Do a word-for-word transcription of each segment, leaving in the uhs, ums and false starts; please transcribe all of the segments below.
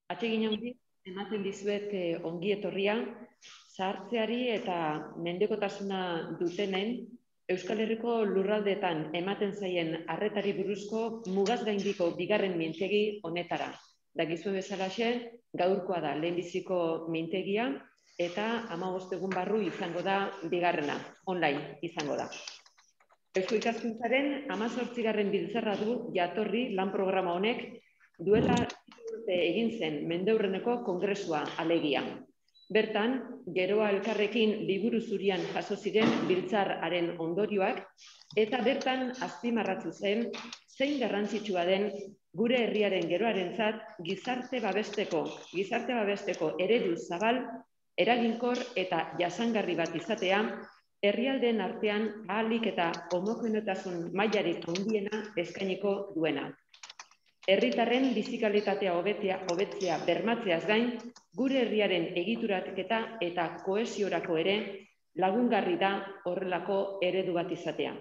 Atsegin handi ematen dizuet ongi etorria zahartzeari eta mendekotasuna dutenen Euskal Herriko lurraldeetan ematen zaien arretari buruzko mugaz gaindiko bigarren mintegi honetara. Dakizu bezalaxe, gaurkoa da lehenbiziko mintegia eta hamabost egun barru izango da bigarrena, online izango da. Eusko Ikaskuntzaren hamazortzigarren biltzarra du jatorri lan programa honek duela urte egin zen mendeurreneko kongresua alegia. Bertan, geroa elkarrekin liburu zurian jaso ziren biltzarraren ondorioak eta bertan azpimarratu zen zein garrantzitsua den gure herriaren geroarentzat gizarte babesteko, gizarte babesteko eredu zabal, eraginkor eta jasangarri bat izatea, herrialdeen artean ahalik eta homogeneotasun mailarik handiena eskainiko duena. Herritarren bizikalitatea hobetzea bermatzeaz gain, gure herriaren egituraketa eta kohesiorako ere lagungarri da horrelako eredu bat izatea.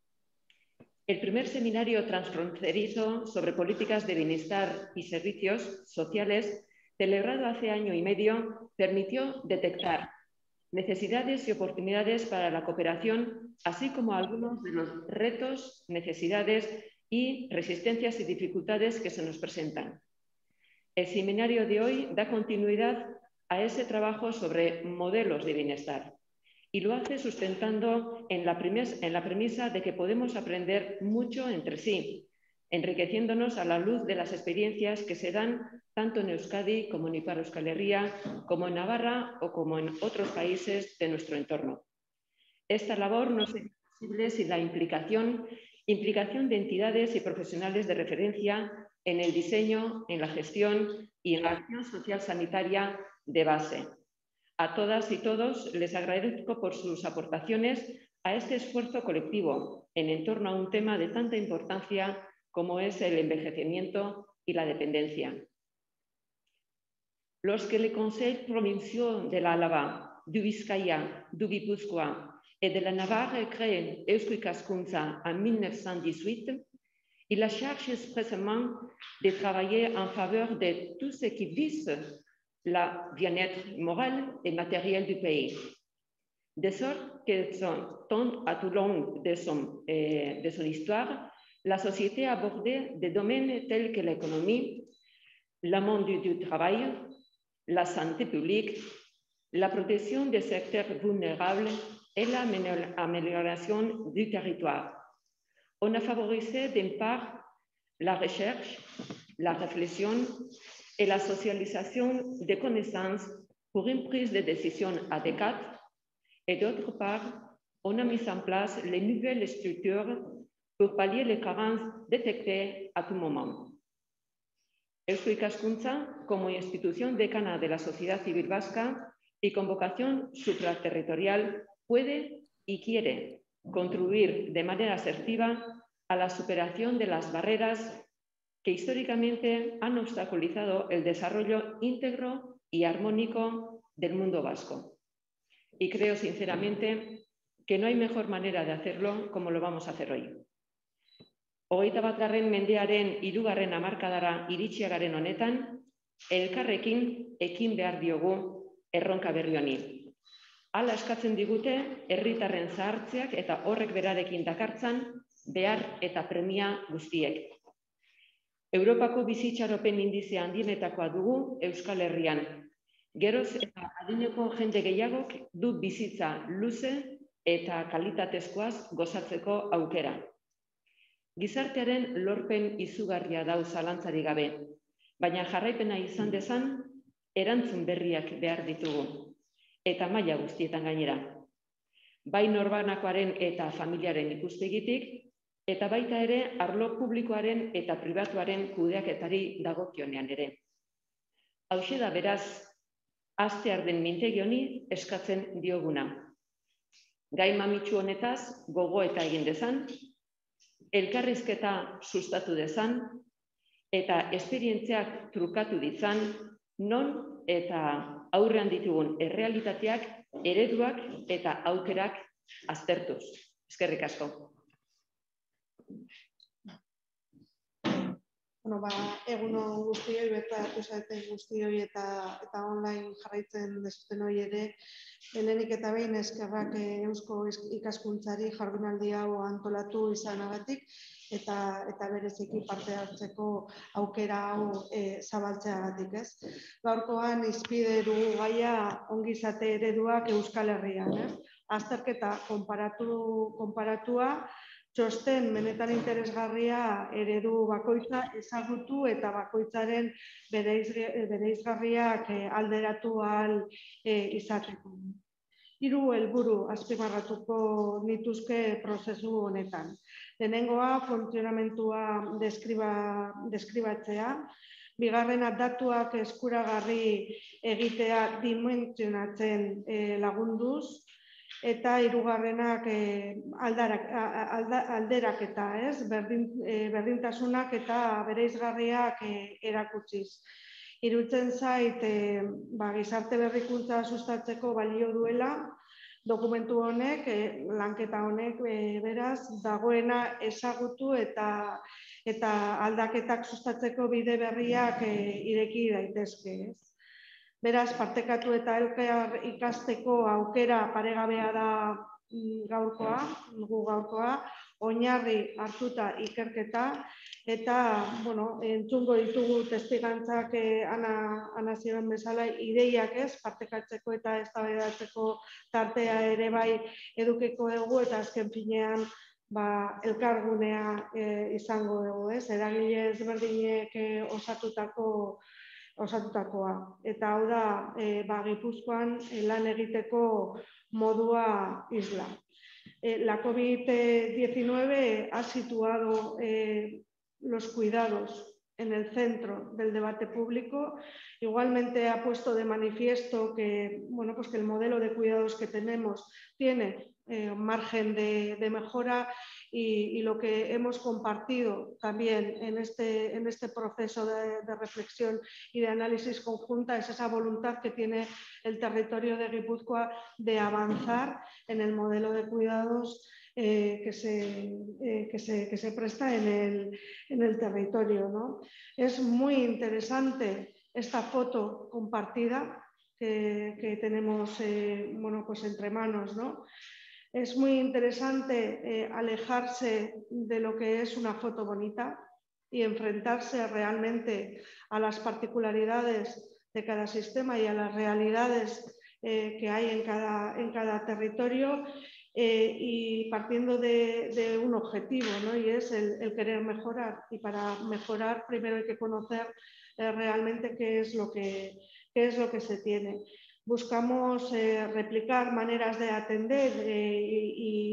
El primer seminario transfronterizo sobre políticas de bienestar y servicios sociales, celebrado hace año y medio, permitió detectar necesidades y oportunidades para la cooperación, así como algunos de los retos, necesidades y resistencias y dificultades que se nos presentan. El seminario de hoy da continuidad a ese trabajo sobre modelos de bienestar y lo hace sustentando en la, en la premisa de que podemos aprender mucho entre sí, enriqueciéndonos a la luz de las experiencias que se dan tanto en Euskadi como en Ipar Euskal Herria, como en Navarra o como en otros países de nuestro entorno. Esta labor no sería posible sin la implicación Implicación de entidades y profesionales de referencia en el diseño, en la gestión y en la acción social sanitaria de base. A todas y todos les agradezco por sus aportaciones a este esfuerzo colectivo en torno a un tema de tanta importancia como es el envejecimiento y la dependencia. Los que le Conseil provincial de la Álava, du Vizcaya, du Guipúzcoa et de la Navarre créé Eusko Ikaskuntza en mille neuf cent dix-huit, il a cherché expressément de travailler en faveur de tout ce qui vise la bien-être moral et matériel du pays. De sorte que, tant à tout long de son, eh, de son histoire, la société a abordé des domaines tels que l'économie, le monde du travail, la santé publique, la protection des secteurs vulnérables et l'amélioration du territoire. On a favorisé d'une part la recherche, la réflexion et la socialisation des connaissances pour une prise de décision adéquate et d'autre part, on a mis en place les nouvelles structures pour pallier les carences détectées à tout moment. Eusko Ikaskuntza, como institución decana de la sociedad civil vasca y con vocación supraterritorial, puede y quiere contribuir de manera asertiva a la superación de las barreras que históricamente han obstaculizado el desarrollo íntegro y armónico del mundo vasco. Y creo sinceramente que no hay mejor manera de hacerlo como lo vamos a hacer hoy. Hogeita batgarren mendearen hirugarren hamarkadara iritsi garen honetan, elkarrekin ekin behar diogu erronka berri honi. Hala eskatzen digute herritarren zahartzeak eta horrek berarekin dakartzan behar eta premia guztiek. Europako bizitxaropen indizea handienetakoa dugu Euskal Herrian. Geroz eta adineko jende gehiagok du bizitza luze eta kalitatezkoaz gozatzeko aukera. Gizartearen lorpen izugarria dau zalantzari gabe, baina jarraipena izan dezan, erantzun berriak behar ditugu, eta maila guztietan gainera. Bai norbanakoaren eta familiaren ikuspegitik, eta baita ere arlo publikoaren eta pribatuaren kudeaketari dagokionean ere. Hauxe da beraz, hastear den mintegi honi eskatzen dioguna. Gai mamitsu honetaz gogo eta egin dezan, elkarrizketa sustatu dezan, eta esperientziak trukatu ditzan, non eta aurrean ditugun errealitateak, ereduak eta aukerak aztertuz. Eskerrik asko. Bueno, ba, egunon guztioi, bertaratu zaiten guztioi eta, eta online jarraitzen dezuten hori ere, lehenik eta behin eskerrak Eusko Ikaskuntzari jardunaldi hau antolatu izanagatik eta, eta bereziki parte hartzeko aukera hau e, zabaltzeagatik, ez? Gaurkoan izpide dugu gaia ongizate ereduak Euskal Herrian, ez? Azterketa konparatu, konparatua, txosten benetan interesgarria eredu bakoitza ezagutu eta bakoitzaren bereizgarriak alderatu ahal izateko. Hiru helburu azpimarratuko nituzke prozesu honetan. Lehenengoa funtzionamentua deskriba, deskribatzea, bigarrena datuak eskuragarri egitea dimentsionatzen lagunduz, eta hirugarrenak aldarak, alderak eta ez, berdin, berdintasunak eta bereizgarriak erakutsiz. Iruditzen zait, ba, gizarte berrikuntza sustatzeko balio duela, dokumentu honek, lanketa honek, beraz, dagoena ezagutu eta, eta aldaketak sustatzeko bide berriak ireki daitezke, ez? Beraz, partekatu eta elkar ikasteko aukera paregabea da gaurkoa, gu gaurkoa, oinarri hartuta ikerketa, eta, bueno, entzungo ditugu testigantzak ana, ana zioen bezala, ideiak ez, partekatzeko eta eztabaidatzeko tartea ere bai edukiko dugu, eta azken finean, ba, elkargunea e, izango dugu, ez, eragile ezberdinek e, osatutako osatutakoa. Eta hau da, e, ba, Gipuzkoan e, lan egiteko modua isla. E, la COVID diecinueve ha situado eh, los cuidados en el centro del debate público. Igualmente ha puesto de manifiesto que, bueno, pues que el modelo de cuidados que tenemos tiene eh, margen de, de mejora y, y lo que hemos compartido también en este, en este proceso de, de reflexión y de análisis conjunta es esa voluntad que tiene el territorio de Guipúzcoa de avanzar en el modelo de cuidados Eh, que, se, eh, que, se, que se presta en el, en el territorio, ¿no? Es muy interesante esta foto compartida que, que tenemos eh, bueno, pues entre manos, ¿no? Es muy interesante eh, alejarse de lo que es una foto bonita y enfrentarse realmente a las particularidades de cada sistema y a las realidades eh, que hay en cada, en cada territorio. Eh, y partiendo de, de un objetivo, ¿no? Y es el, el querer mejorar. Y para mejorar primero hay que conocer eh, realmente qué es lo que, qué es lo que se tiene. Buscamos eh, replicar maneras de atender eh, y,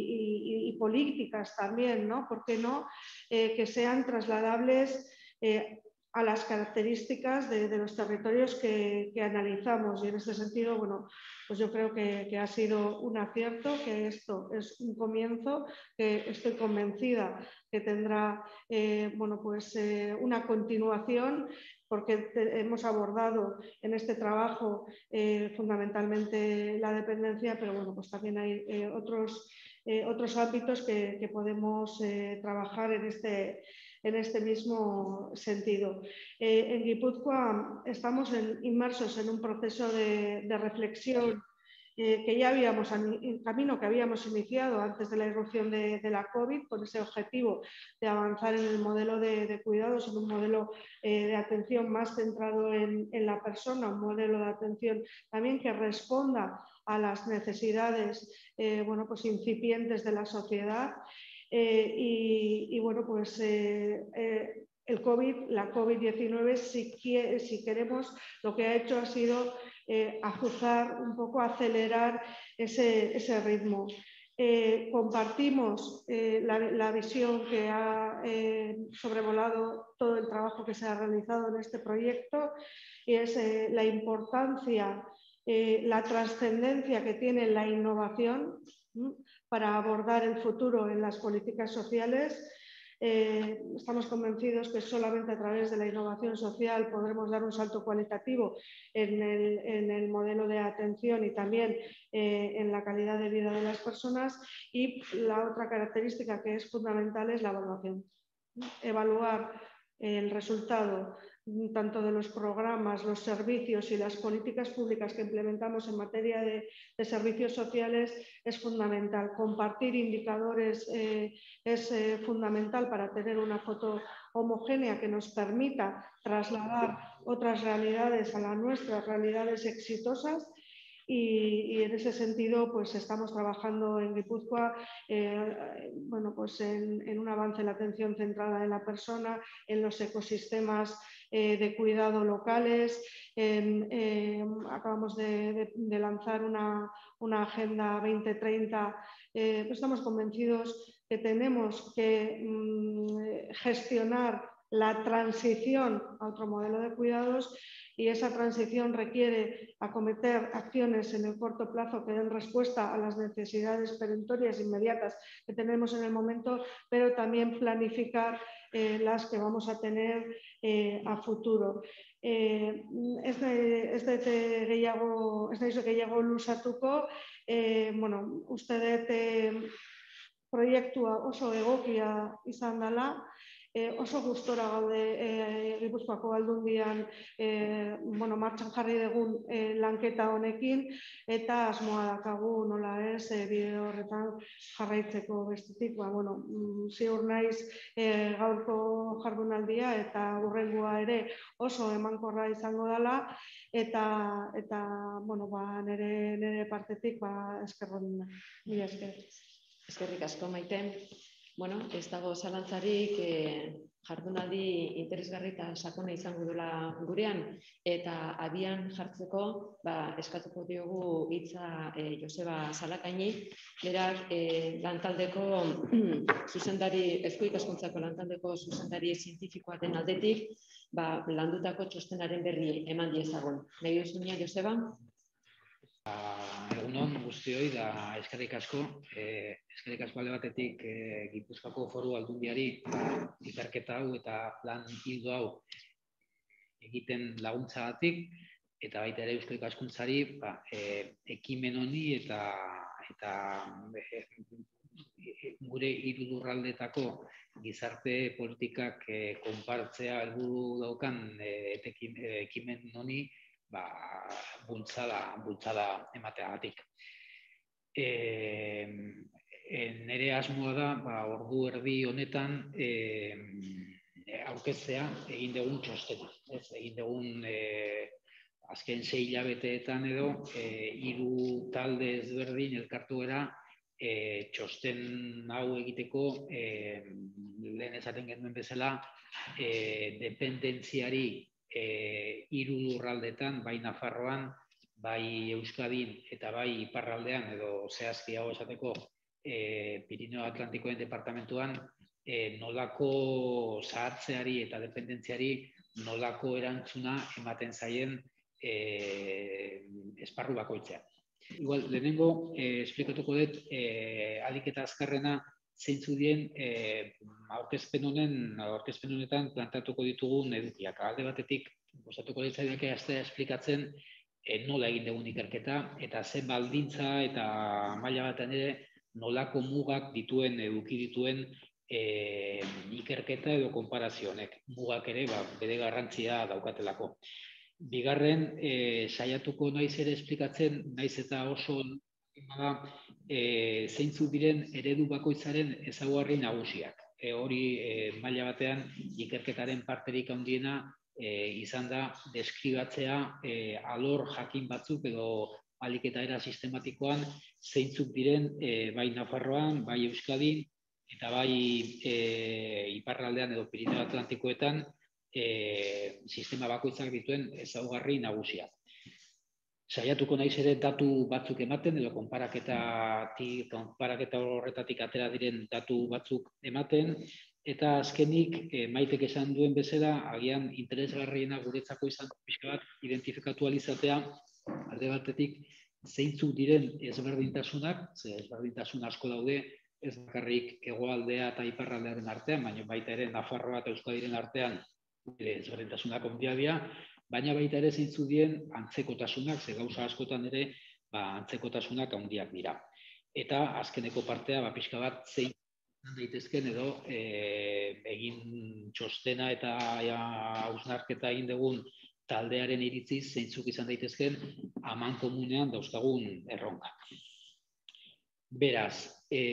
y, y, y políticas también, ¿no? ¿Por qué no? Eh, que sean trasladables eh, a las características de, de los territorios que, que analizamos. Y en este sentido, bueno, pues yo creo que, que ha sido un acierto, que esto es un comienzo, que estoy convencida que tendrá eh, bueno, pues, eh, una continuación, porque te, hemos abordado en este trabajo eh, fundamentalmente la dependencia, pero bueno, pues también hay eh, otros, eh, otros ámbitos que, que podemos eh, trabajar en este, en este mismo sentido. Eh, en Guipúzcoa estamos en, inmersos en un proceso de, de reflexión eh, que ya habíamos, el camino que habíamos iniciado antes de la irrupción de, de la COVID, con ese objetivo de avanzar en el modelo de, de cuidados, en un modelo eh, de atención más centrado en, en la persona, un modelo de atención también que responda a las necesidades eh, bueno, pues incipientes de la sociedad. Eh, y, y bueno, pues eh, eh, el COVID, la COVID diecinueve, si, si queremos, lo que ha hecho ha sido eh, azuzar, un poco acelerar ese, ese ritmo. Eh, compartimos eh, la, la visión que ha eh, sobrevolado todo el trabajo que se ha realizado en este proyecto y es eh, la importancia, eh, la trascendencia que tiene la innovación ¿sí? Para abordar el futuro en las políticas sociales. Eh, estamos convencidos que solamente a través de la innovación social podremos dar un salto cualitativo en el, en el modelo de atención y también eh, en la calidad de vida de las personas. Y la otra característica que es fundamental es la evaluación. Evaluar el resultado tanto de los programas, los servicios y las políticas públicas que implementamos en materia de, de servicios sociales es fundamental. Compartir indicadores eh, es eh, fundamental para tener una foto homogénea que nos permita trasladar otras realidades a las nuestras realidades exitosas. Y, y en ese sentido, pues estamos trabajando en Guipúzcoa eh, bueno, pues en, en un avance en la atención centrada en la persona, en los ecosistemas eh, de cuidado locales. En, eh, acabamos de, de, de lanzar una, una Agenda veinte treinta. Eh, pues estamos convencidos que tenemos que mmm, gestionar la transición a otro modelo de cuidados, y esa transición requiere acometer acciones en el corto plazo que den respuesta a las necesidades perentorias inmediatas que tenemos en el momento, pero también planificar eh, las que vamos a tener eh, a futuro. Eh, ez dut gehiago, ez naiz gehiago luzatuko, eh, bueno, uste dut eh, proiektua oso egokia izan dela. Eh, oso gustora gaude eh, Gipuzkoako Aldundian eh, bueno, martxan jarri dugun eh, lanketa honekin, eta asmoa dakagu nola ez eh, bide horretan jarraitzeko. Bestetik, ba, bueno, ziur naiz eh, gaurko jardunaldia eta hurrengoa ere oso emankorra izango dela, eta, eta bueno, ba, nire, nire partetik ba, eskerron da. Mila esker. Eskerrik asko, Maite. Bueno, ez dago zalantzarik eh, jardunaldi interesgarri eta sakona izango dela gurean, eta abian jartzeko ba, eskatuko diogu hitza eh, Joseba Zalakaini, berak eh, lantaldeko zuzendari, Eusko Ikaskuntzako lantaldeko zuzendari zientifikoa den aldetik, ba, landutako txostenaren berri eman diezagun. Nahi duzunia, Joseba? Egunon guztioi da eskerrik asko. Eh, eskerrik asko alde batetik eh, Gipuzkoako Foru Aldundiari ikerketa hau eta plan ildo hau egiten laguntzagatik, eta baita ere Eusko Ikaskuntzari ba, eh, ekimen honi eta, eta eh, gure hiru lurraldeetako gizarte politikak eh, konpartzea helburu daukan eh, ekimen honi ba, bultzada, bultzada emateagatik. E, e, nere asmoa da, ba, ordu erdi honetan e, aurkeztea egin dugun txostena. Ez, egin dugun e, azken sei hilabeteetan edo e, hiru talde ezberdin elkartu gara e, txosten hau egiteko e, lehen esaten genuen bezala e, dependentziari E, hiru lurraldetan, bai Nafarroan, bai Euskadin eta bai iparraldean, edo zehazki hau esateko e, Pirineo Atlantikoen departamentuan, e, nolako zahartzeari eta dependentziari nolako erantzuna ematen zaien e, esparru bakoitzean. Igual, lehenengo, e, esplikatuko dut, e, ahalik eta azkarrena zeintzu dien eh, aurkezpen honen, aurkezpen honetan plantatuko ditugun edukiak. Alde batetik, gustatuko litzaidake hastea esplikatzen eh, nola egin dugun ikerketa, eta zen baldintza eta maila batean ere nolako mugak dituen, eduki dituen eh, ikerketa edo konparazio honek. Mugak ere ba, bere garrantzia daukatelako. Bigarren, eh, saiatuko naiz ere esplikatzen, naiz eta oso da, e, zeintzuk diren eredu bakoitzaren ezaugarri nagusiak. E, hori e, maila batean ikerketaren parterik handiena e, izan da deskribatzea e, alor jakin batzuk edo ahalik eta era sistematikoan zeintzuk diren e, bai Nafarroan, bai Euskadin eta bai e, iparraldean edo Pirineo Atlantikoetan e, sistema bakoitzak dituen ezaugarri nagusiak. Saiatuko naiz ere datu batzuk ematen edo konparaketa horretatik atera diren datu batzuk ematen, eta azkenik e, Maitek esan duen bezala, agian interesgarriena guretzako izan pixka bat identifikatu alizatea, alde batetik zeintzuk diren ezberdintasunak, ze ezberdintasun asko daude, ez bakarrik hegoaldea eta iparraldearen artean, baina baita ere Nafarroa eta Euskadiren artean ezberdintasunak handiak dira, baina baita ere zeintzuk dien antzekotasunak, ze gauza askotan ere ba, antzekotasunak handiak dira. Eta azkeneko partea ba, pixka bat zein daitezken edo e, egin txostena eta hausnarketa egin dugun taldearen iritziz zeintzuk izan daitezken aman komunean dauzkagun erronka. Beraz,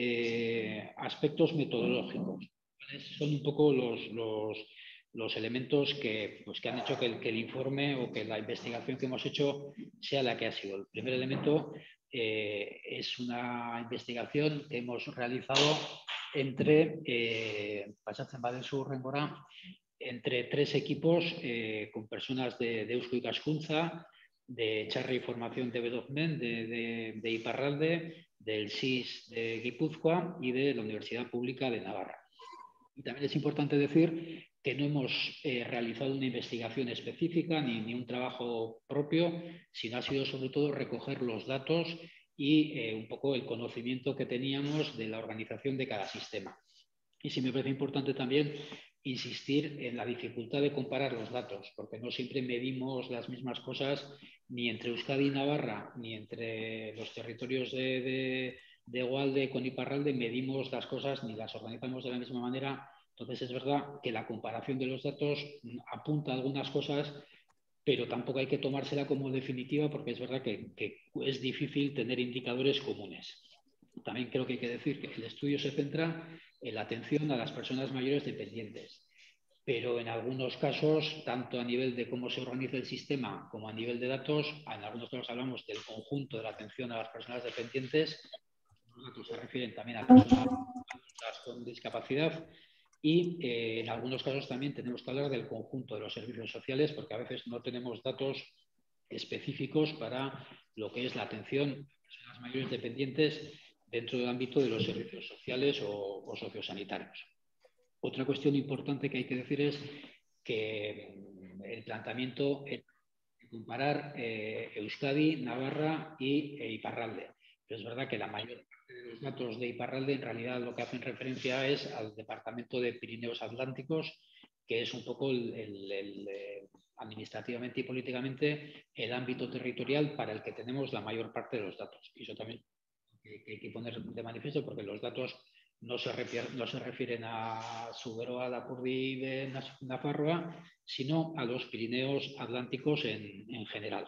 eh, aspectos metodológicos. Son un poco los, los, los elementos que, pues, que han hecho que el, que el informe o que la investigación que hemos hecho sea la que ha sido. El primer elemento eh, es una investigación que hemos realizado entre, eh, pasatzen badezu Rengora, entre tres equipos eh, con personas de, de Eusko Ikaskuntza, de Charri Formación de Bedogmen, de, de, de Iparralde, del S I S de Guipúzcoa y de la Universidad Pública de Navarra. Y también es importante decir que no hemos eh, realizado una investigación específica ni, ni un trabajo propio, sino ha sido sobre todo recoger los datos y eh, un poco el conocimiento que teníamos de la organización de cada sistema. Y sí me parece importante también insistir en la dificultad de comparar los datos, porque no siempre medimos las mismas cosas ni entre Euskadi y Navarra, ni entre los territorios de, de, de Egualde con Iparralde, medimos las cosas ni las organizamos de la misma manera. Entonces es verdad que la comparación de los datos apunta a algunas cosas, pero tampoco hay que tomársela como definitiva, porque es verdad que, que es difícil tener indicadores comunes. También creo que hay que decir que el estudio se centra en la atención a las personas mayores dependientes, pero en algunos casos, tanto a nivel de cómo se organiza el sistema como a nivel de datos, en algunos casos hablamos del conjunto de la atención a las personas dependientes, los datos se refieren también a personas con discapacidad y eh, en algunos casos también tenemos que hablar del conjunto de los servicios sociales, porque a veces no tenemos datos específicos para lo que es la atención a personas mayores dependientes dentro del ámbito de los servicios sociales o, o sociosanitarios. Otra cuestión importante que hay que decir es que el planteamiento es comparar eh, Euskadi, Navarra y eh, Iparralde. Pero es verdad que la mayor parte de los datos de Iparralde en realidad lo que hacen referencia es al departamento de Pirineos Atlánticos, que es un poco el, el, el, eh, administrativamente y políticamente el ámbito territorial para el que tenemos la mayor parte de los datos. Y eso también que hay que poner de manifiesto, porque los datos no se, refieren, no se refieren a Zuberoa, Lapurdi de Nafarroa, sino a los Pirineos Atlánticos en, en general.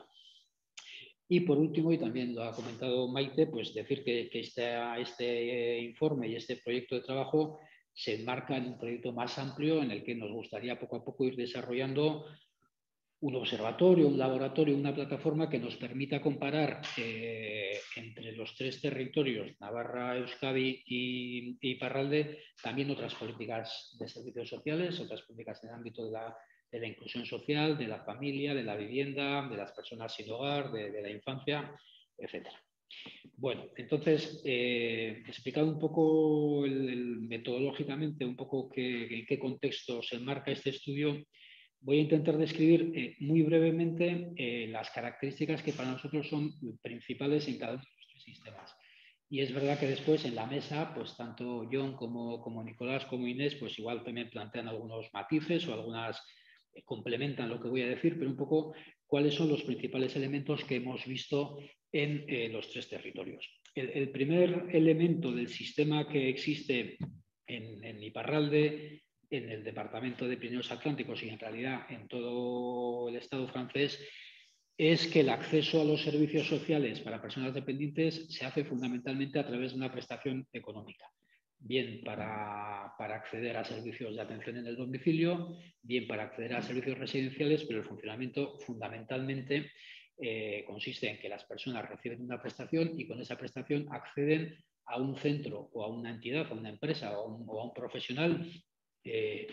Y por último, y también lo ha comentado Maite, pues decir que, que este, este informe y este proyecto de trabajo se enmarca en un proyecto más amplio en el que nos gustaría poco a poco ir desarrollando un observatorio, un laboratorio, una plataforma que nos permita comparar eh, entre los tres territorios, Navarra, Euskadi y, y Iparralde, también otras políticas de servicios sociales, otras políticas en el ámbito de la, de la inclusión social, de la familia, de la vivienda, de las personas sin hogar, de, de la infancia, etcétera. Bueno, entonces, eh, explicado un poco el, el, metodológicamente, un poco qué, en qué contexto se enmarca este estudio, voy a intentar describir eh, muy brevemente eh, las características que para nosotros son principales en cada uno de los tres sistemas. Y es verdad que después en la mesa, pues tanto John como, como Nicolás como Inés, pues igual también plantean algunos matices o algunas eh, complementan lo que voy a decir, pero un poco cuáles son los principales elementos que hemos visto en eh, los tres territorios. El, el primer elemento del sistema que existe en, en Iparralde, en el departamento de Pirineos Atlánticos y en realidad en todo el Estado francés, es que el acceso a los servicios sociales para personas dependientes se hace fundamentalmente a través de una prestación económica. Bien para, para acceder a servicios de atención en el domicilio, bien para acceder a servicios residenciales, pero el funcionamiento fundamentalmente eh, consiste en que las personas reciben una prestación y con esa prestación acceden a un centro o a una entidad, a una empresa o a un, o a un profesional Eh,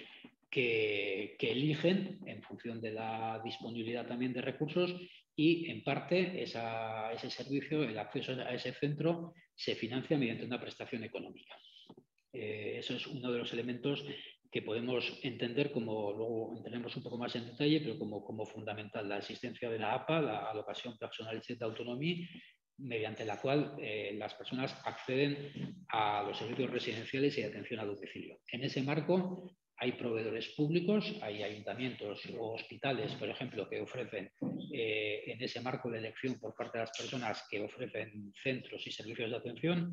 que, que eligen en función de la disponibilidad también de recursos y en parte esa, ese servicio, el acceso a ese centro se financia mediante una prestación económica. Eh, eso es uno de los elementos que podemos entender como, luego entraremos un poco más en detalle, pero como, como fundamental, la existencia de la A P A, la Alocación Personalizada de Autonomía, mediante la cual eh, las personas acceden a los servicios residenciales y de atención a domicilio. En ese marco hay proveedores públicos, hay ayuntamientos o hospitales, por ejemplo, que ofrecen eh, en ese marco de elección por parte de las personas que ofrecen centros y servicios de atención.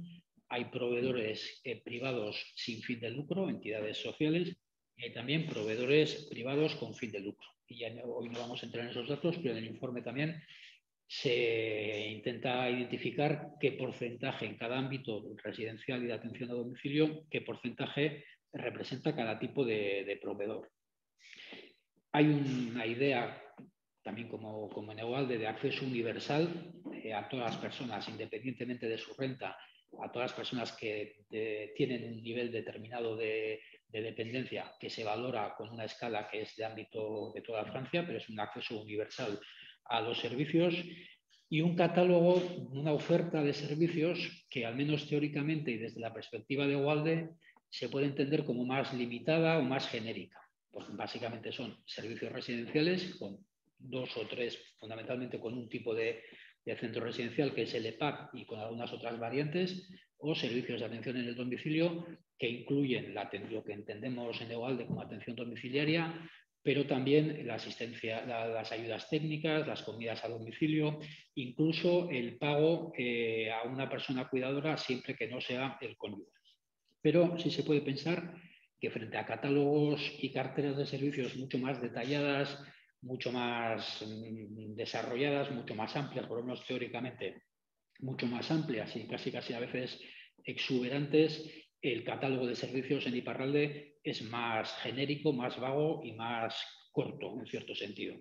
hay proveedores eh, privados sin fin de lucro, entidades sociales, y hay también proveedores privados con fin de lucro. Y ya no, hoy no vamos a entrar en esos datos, pero en el informe también se intenta identificar qué porcentaje en cada ámbito residencial y de atención a domicilio, qué porcentaje representa cada tipo de, de proveedor. Hay una idea, también como, como en Egualde, de acceso universal eh, a todas las personas, independientemente de su renta, a todas las personas que de, tienen un nivel determinado de, de dependencia que se valora con una escala que es de ámbito de toda Francia, pero es un acceso universal a los servicios y un catálogo, una oferta de servicios que al menos teóricamente y desde la perspectiva de Egualde se puede entender como más limitada o más genérica. Porque básicamente son servicios residenciales con dos o tres, fundamentalmente con un tipo de, de centro residencial que es el E P A C y con algunas otras variantes, o servicios de atención en el domicilio que incluyen la, lo que entendemos en Egualde como atención domiciliaria, pero también la asistencia, la, las ayudas técnicas, las comidas a domicilio, incluso el pago eh, a una persona cuidadora siempre que no sea el cónyuge. Pero sí se puede pensar que frente a catálogos y carteras de servicios mucho más detalladas, mucho más mmm, desarrolladas, mucho más amplias, por lo menos teóricamente, mucho más amplias y casi casi a veces exuberantes, el catálogo de servicios en Iparralde es más genérico, más vago y más corto, en cierto sentido.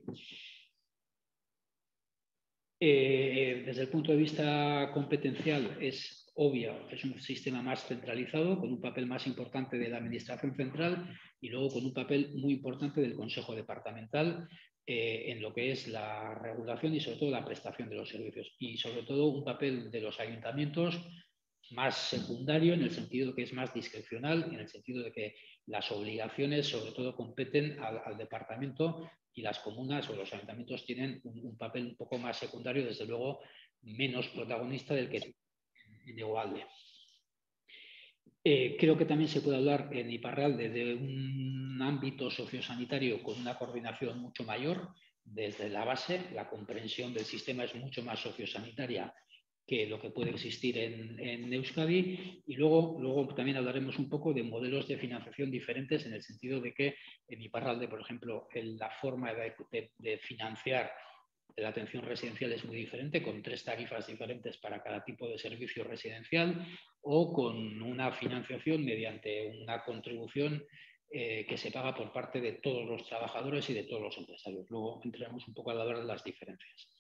Eh, desde el punto de vista competencial es obvio que es un sistema más centralizado, con un papel más importante de la Administración Central y luego con un papel muy importante del Consejo Departamental eh, en lo que es la regulación y sobre todo la prestación de los servicios. Y sobre todo un papel de los ayuntamientos más secundario en el sentido que es más discrecional, en el sentido de que las obligaciones sobre todo competen al, al departamento y las comunas o los ayuntamientos tienen un, un papel un poco más secundario, desde luego menos protagonista del que en Egualde. Eh, creo que también se puede hablar en Iparralde de un ámbito sociosanitario con una coordinación mucho mayor desde la base. La comprensión del sistema es mucho más sociosanitaria que lo que puede existir en, en Euskadi. Y luego, luego también hablaremos un poco de modelos de financiación diferentes en el sentido de que en Iparralde, por ejemplo, en la forma de, de, de financiar la atención residencial es muy diferente, con tres tarifas diferentes para cada tipo de servicio residencial o con una financiación mediante una contribución eh, que se paga por parte de todos los trabajadores y de todos los empresarios. Luego entraremos un poco a hablar de las diferencias.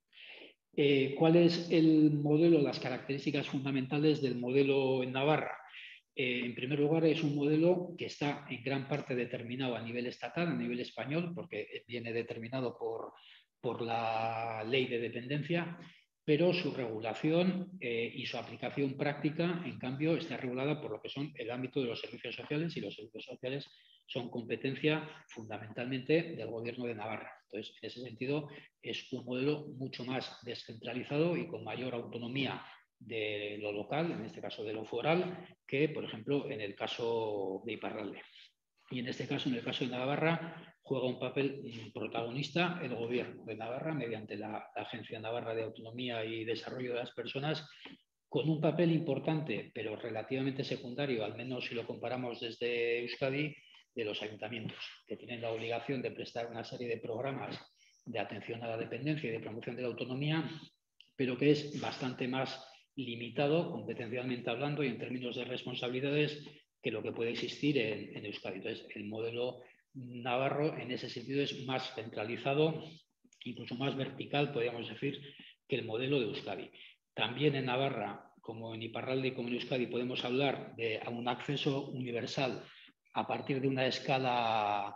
Eh, ¿Cuál es el modelo, las características fundamentales del modelo en Navarra? Eh, en primer lugar, es un modelo que está en gran parte determinado a nivel estatal, a nivel español, porque viene determinado por, por la ley de dependencia, pero su regulación eh, y su aplicación práctica, en cambio, está regulada por lo que son el ámbito de los servicios sociales, y los servicios sociales son competencia fundamentalmente del Gobierno de Navarra. Entonces, en ese sentido, es un modelo mucho más descentralizado y con mayor autonomía de lo local, en este caso de lo foral, que, por ejemplo, en el caso de Iparralde. Y en este caso, en el caso de Navarra, juega un papel protagonista el Gobierno de Navarra mediante la, la Agencia Navarra de Autonomía y Desarrollo de las Personas, con un papel importante, pero relativamente secundario, al menos si lo comparamos desde Euskadi, de los ayuntamientos, que tienen la obligación de prestar una serie de programas de atención a la dependencia y de promoción de la autonomía, pero que es bastante más limitado competencialmente hablando y en términos de responsabilidades que lo que puede existir en, en Euskadi. Entonces, el modelo navarro en ese sentido es más centralizado, incluso más vertical, podríamos decir, que el modelo de Euskadi. También en Navarra, como en Iparralde y como en Euskadi, podemos hablar de un acceso universal a partir de una escala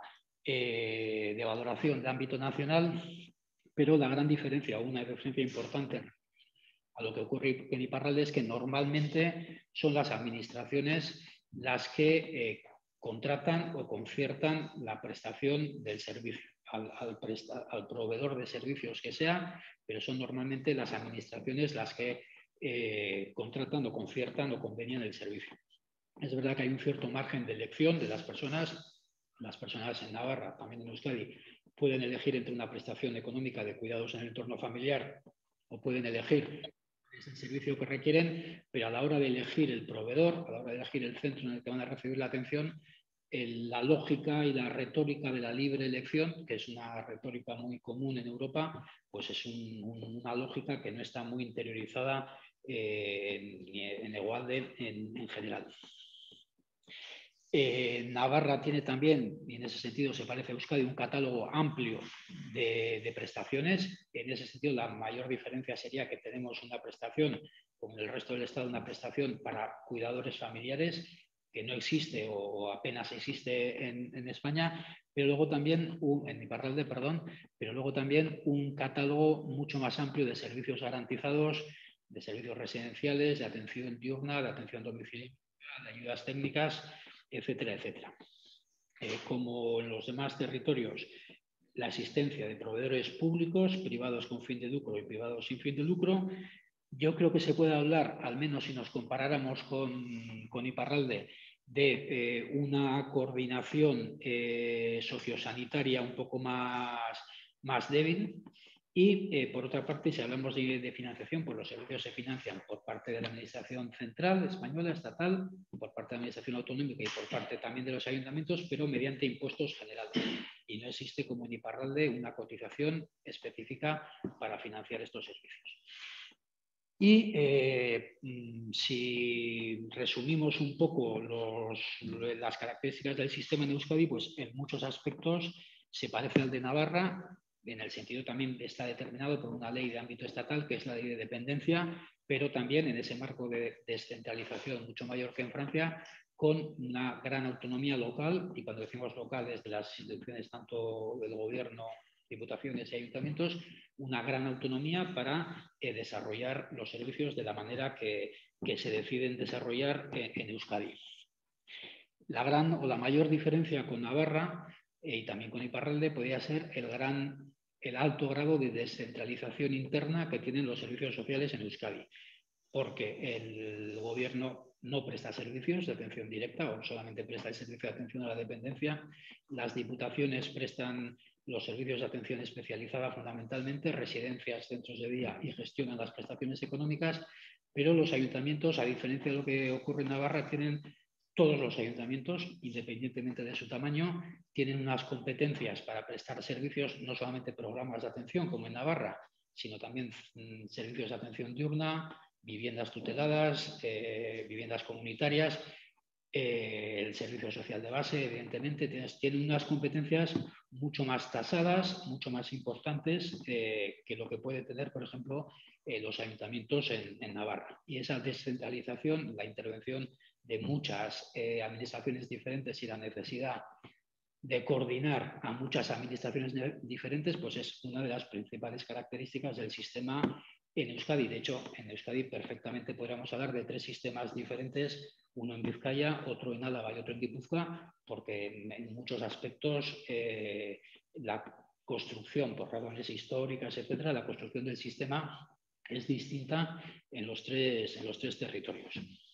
eh, de valoración de ámbito nacional, pero la gran diferencia, una diferencia importante a lo que ocurre en Iparralde es que normalmente son las administraciones las que eh, contratan o conciertan la prestación del servicio al, al, presta, al proveedor de servicios que sea, pero son normalmente las administraciones las que eh, contratan o conciertan o convenian el servicio. Es verdad que hay un cierto margen de elección de las personas. Las personas en Navarra, también en Euskadi, pueden elegir entre una prestación económica de cuidados en el entorno familiar o pueden elegir es el servicio que requieren, pero a la hora de elegir el proveedor, a la hora de elegir el centro en el que van a recibir la atención, el, la lógica y la retórica de la libre elección, que es una retórica muy común en Europa, pues es un, un, una lógica que no está muy interiorizada eh, en, en Egualde en, en general. Eh, Navarra tiene también, y en ese sentido se parece a Euskadi, un catálogo amplio de, de prestaciones. En ese sentido, la mayor diferencia sería que tenemos una prestación, como en el resto del Estado, una prestación para cuidadores familiares, que no existe o apenas existe en, en España, pero luego también, un, en Iparralde, perdón, pero luego también un catálogo mucho más amplio de servicios garantizados, de servicios residenciales, de atención diurna, de atención domiciliaria, de ayudas técnicas, etcétera, etcétera. Eh, como en los demás territorios, la existencia de proveedores públicos, privados con fin de lucro y privados sin fin de lucro, yo creo que se puede hablar, al menos si nos comparáramos con, con Iparralde, de eh, una coordinación eh, sociosanitaria un poco más, más débil. Y, eh, por otra parte, si hablamos de, de financiación, pues los servicios se financian por parte de la Administración Central, española, estatal, por parte de la Administración Autonómica y por parte también de los ayuntamientos, pero mediante impuestos generales. Y no existe, como en Iparralde, una cotización específica para financiar estos servicios. Y eh, si resumimos un poco los, las características del sistema en Euskadi, pues en muchos aspectos se parece al de Navarra. En el sentido también está determinado por una ley de ámbito estatal, que es la ley de dependencia, pero también en ese marco de descentralización mucho mayor que en Francia, con una gran autonomía local, y cuando decimos local es de las instituciones tanto del gobierno, diputaciones y ayuntamientos, una gran autonomía para eh, desarrollar los servicios de la manera que, que se deciden desarrollar en, en Euskadi. La gran o la mayor diferencia con Navarra eh, y también con Iparralde podría ser el gran el alto grado de descentralización interna que tienen los servicios sociales en Euskadi, porque el gobierno no presta servicios de atención directa o solamente presta el servicio de atención a la dependencia. Las diputaciones prestan los servicios de atención especializada fundamentalmente, residencias, centros de día, y gestionan las prestaciones económicas, pero los ayuntamientos, a diferencia de lo que ocurre en Navarra, tienen todos los ayuntamientos, independientemente de su tamaño, tienen unas competencias para prestar servicios, no solamente programas de atención como en Navarra, sino también mmm, servicios de atención diurna, viviendas tuteladas, eh, viviendas comunitarias, eh, el servicio social de base, evidentemente, tiene, tiene unas competencias mucho más tasadas, mucho más importantes eh, que lo que puede tener, por ejemplo, eh, los ayuntamientos en, en Navarra. Y esa descentralización, la intervención de muchas eh, administraciones diferentes y la necesidad de coordinar a muchas administraciones diferentes, pues es una de las principales características del sistema en Euskadi. De hecho, en Euskadi perfectamente podríamos hablar de tres sistemas diferentes, uno en Vizcaya, otro en Álava y otro en Guipúzcoa, porque en muchos aspectos eh, la construcción, por razones históricas, etcétera, la construcción del sistema es distinta en los tres, en los tres territorios.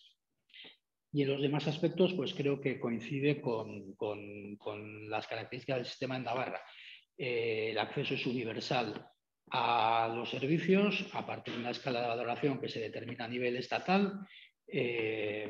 Y en los demás aspectos, pues creo que coincide con, con, con las características del sistema en Navarra. Eh, el acceso es universal a los servicios a partir de una escala de valoración que se determina a nivel estatal. Eh,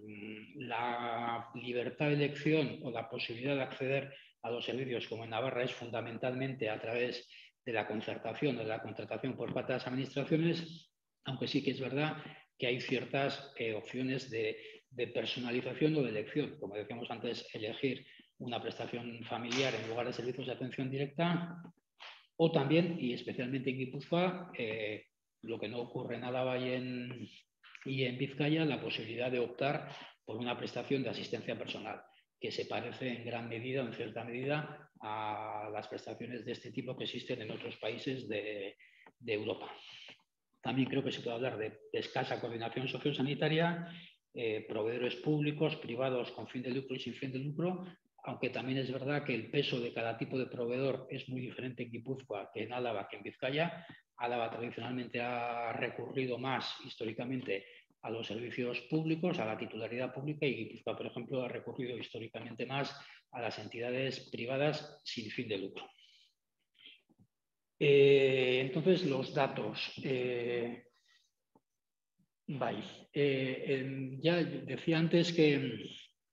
la libertad de elección o la posibilidad de acceder a los servicios, como en Navarra, es fundamentalmente a través de la concertación o de la contratación por parte de las administraciones, aunque sí que es verdad que hay ciertas eh, opciones de, de personalización o de elección. Como decíamos antes, elegir una prestación familiar en lugar de servicios de atención directa, o también, y especialmente en Guipúzcoa, eh, lo que no ocurre en Álava y en, y en Vizcaya, la posibilidad de optar por una prestación de asistencia personal, que se parece en gran medida o en cierta medida a las prestaciones de este tipo que existen en otros países de, de Europa. También creo que se puede hablar de, de escasa coordinación sociosanitaria, eh, proveedores públicos, privados con fin de lucro y sin fin de lucro, aunque también es verdad que el peso de cada tipo de proveedor es muy diferente en Guipúzcoa que en Álava, que en Vizcaya. Álava tradicionalmente ha recurrido más históricamente a los servicios públicos, a la titularidad pública, y Guipúzcoa, por ejemplo, ha recurrido históricamente más a las entidades privadas sin fin de lucro. Eh, entonces, los datos. Eh, Vale. Eh, eh, ya decía antes que,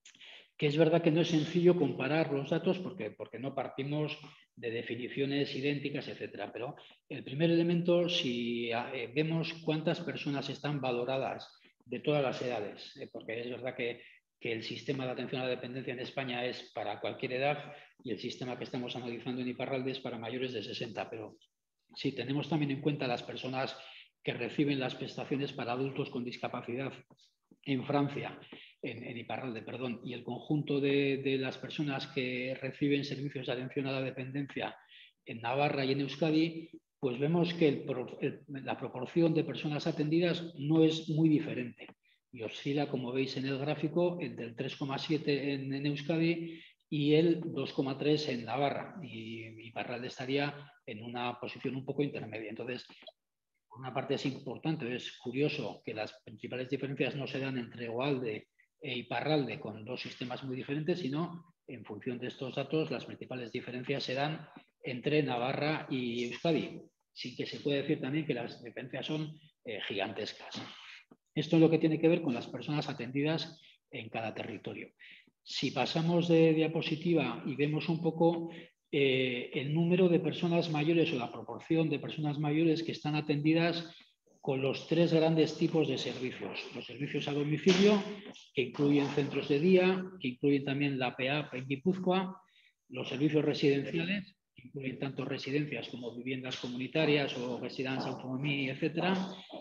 que es verdad que no es sencillo comparar los datos porque, porque no partimos de definiciones idénticas, etcétera. Pero el primer elemento, si eh, vemos cuántas personas están valoradas de todas las edades, eh, porque es verdad que, que el sistema de atención a la dependencia en España es para cualquier edad y el sistema que estamos analizando en Iparralde es para mayores de sesenta, pero si tenemos también en cuenta las personas que reciben las prestaciones para adultos con discapacidad en Francia, en, en Iparralde, perdón, y el conjunto de, de las personas que reciben servicios de atención a la dependencia en Navarra y en Euskadi, pues vemos que el, el, la proporción de personas atendidas no es muy diferente y oscila, como veis en el gráfico, entre el tres coma siete en, en Euskadi y el dos coma tres en Navarra, y Iparralde estaría en una posición un poco intermedia. Entonces, por una parte es importante, es curioso que las principales diferencias no se dan entre Egualde e Iparralde con dos sistemas muy diferentes, sino en función de estos datos las principales diferencias se dan entre Navarra y Euskadi, sin que se puede decir también que las diferencias son eh, gigantescas. Esto es lo que tiene que ver con las personas atendidas en cada territorio. Si pasamos de diapositiva y vemos un poco eh, el número de personas mayores o la proporción de personas mayores que están atendidas con los tres grandes tipos de servicios. Los servicios a domicilio, que incluyen centros de día, que incluyen también la P A P en Guipúzcoa, los servicios residenciales, que incluyen tanto residencias como viviendas comunitarias o residencias autonomía, etcétera,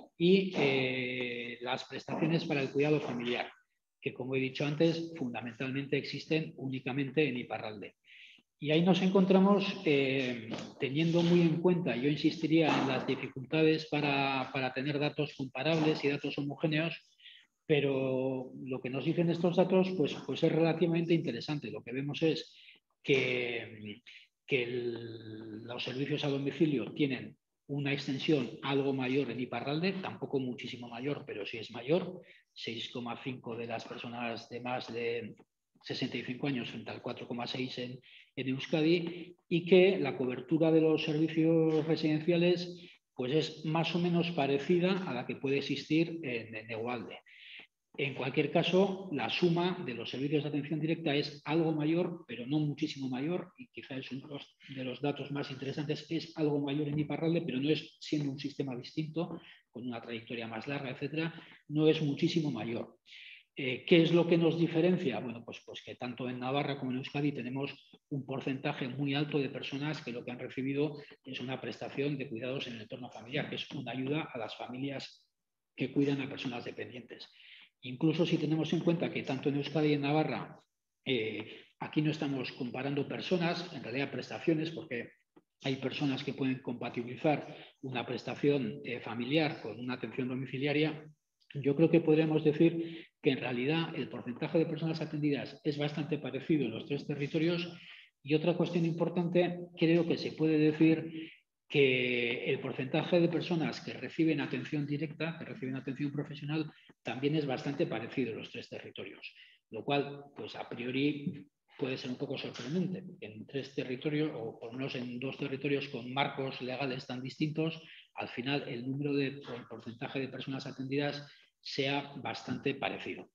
y eh, las prestaciones para el cuidado familiar, que como he dicho antes, fundamentalmente existen únicamente en Iparralde. Y ahí nos encontramos eh, teniendo muy en cuenta, yo insistiría en las dificultades para, para tener datos comparables y datos homogéneos, pero lo que nos dicen estos datos pues, pues es relativamente interesante. Lo que vemos es que, que el, los servicios a domicilio tienen una extensión algo mayor en Iparralde, tampoco muchísimo mayor, pero sí es mayor, seis coma cinco de las personas de más de sesenta y cinco años frente al cuatro coma seis en, en Euskadi, y que la cobertura de los servicios residenciales pues es más o menos parecida a la que puede existir en, en Egualde. En cualquier caso, la suma de los servicios de atención directa es algo mayor, pero no muchísimo mayor, y quizás es uno de los datos más interesantes, es algo mayor en Iparralde, pero no es, siendo un sistema distinto, con una trayectoria más larga, etcétera, no es muchísimo mayor. Eh, ¿Qué es lo que nos diferencia? Bueno, pues, pues que tanto en Navarra como en Euskadi tenemos un porcentaje muy alto de personas que lo que han recibido es una prestación de cuidados en el entorno familiar, que es una ayuda a las familias que cuidan a personas dependientes. Incluso si tenemos en cuenta que tanto en Euskadi y en Navarra, eh, aquí no estamos comparando personas, en realidad prestaciones, porque hay personas que pueden compatibilizar una prestación eh, familiar con una atención domiciliaria. Yo creo que podríamos decir que en realidad el porcentaje de personas atendidas es bastante parecido en los tres territorios. Y otra cuestión importante, creo que se puede decir que el porcentaje de personas que reciben atención directa, que reciben atención profesional, también es bastante parecido en los tres territorios, lo cual, pues a priori, puede ser un poco sorprendente. En tres territorios, o por lo menos en dos territorios con marcos legales tan distintos, al final el número de el porcentaje de personas atendidas sea bastante parecido.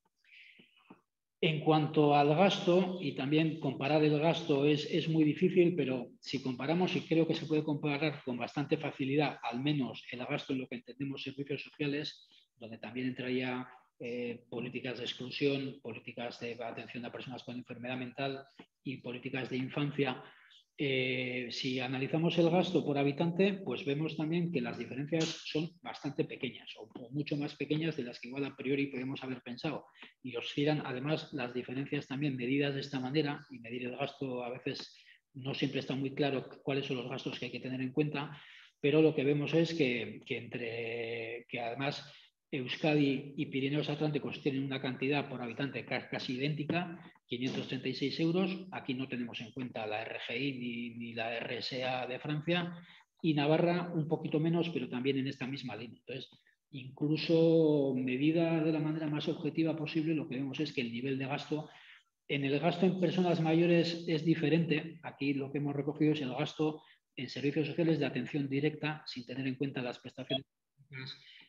En cuanto al gasto, y también comparar el gasto es, es muy difícil, pero si comparamos, y creo que se puede comparar con bastante facilidad, al menos el gasto en lo que entendemos servicios sociales, donde también entraría eh, políticas de exclusión, políticas de atención a personas con enfermedad mental y políticas de infancia. Eh, si analizamos el gasto por habitante, pues vemos también que las diferencias son bastante pequeñas o, o mucho más pequeñas de las que igual a priori podemos haber pensado, y oscilan además las diferencias también medidas de esta manera, y medir el gasto a veces no siempre está muy claro cuáles son los gastos que hay que tener en cuenta, pero lo que vemos es que, que entre que además Euskadi y Pirineos Atlánticos tienen una cantidad por habitante casi idéntica, quinientos treinta y seis euros. Aquí no tenemos en cuenta la R G I ni, ni la R S A de Francia, y Navarra un poquito menos, pero también en esta misma línea. Entonces, incluso medida de la manera más objetiva posible, lo que vemos es que el nivel de gasto, en el gasto en personas mayores es diferente. Aquí lo que hemos recogido es el gasto en servicios sociales de atención directa, sin tener en cuenta las prestaciones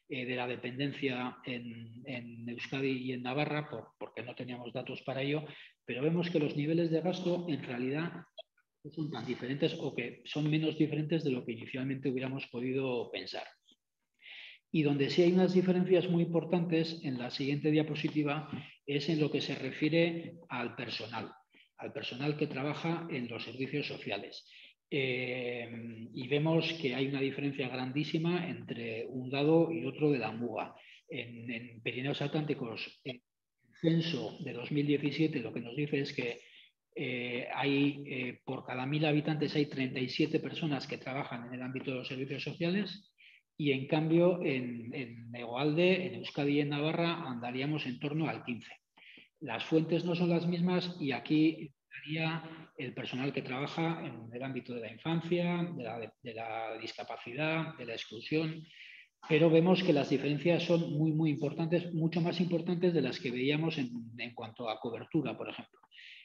eh, de la dependencia en, en Euskadi y en Navarra, por, porque no teníamos datos para ello, pero vemos que los niveles de gasto en realidad no son tan diferentes o que son menos diferentes de lo que inicialmente hubiéramos podido pensar. Y donde sí hay unas diferencias muy importantes en la siguiente diapositiva es en lo que se refiere al personal, al personal que trabaja en los servicios sociales. Eh, y vemos que hay una diferencia grandísima entre un lado y otro de la muga. En, en Pirineos Atlánticos, el censo de dos mil diecisiete lo que nos dice es que eh, hay, eh, por cada mil habitantes hay treinta y siete personas que trabajan en el ámbito de los servicios sociales. Y en cambio, en, en Hegoalde, en Euskadi y en Navarra, andaríamos en torno al quince. Las fuentes no son las mismas y aquí estaría el personal que trabaja en el ámbito de la infancia, de la, de la discapacidad, de la exclusión, pero vemos que las diferencias son muy, muy importantes, mucho más importantes de las que veíamos en, en cuanto a cobertura, por ejemplo.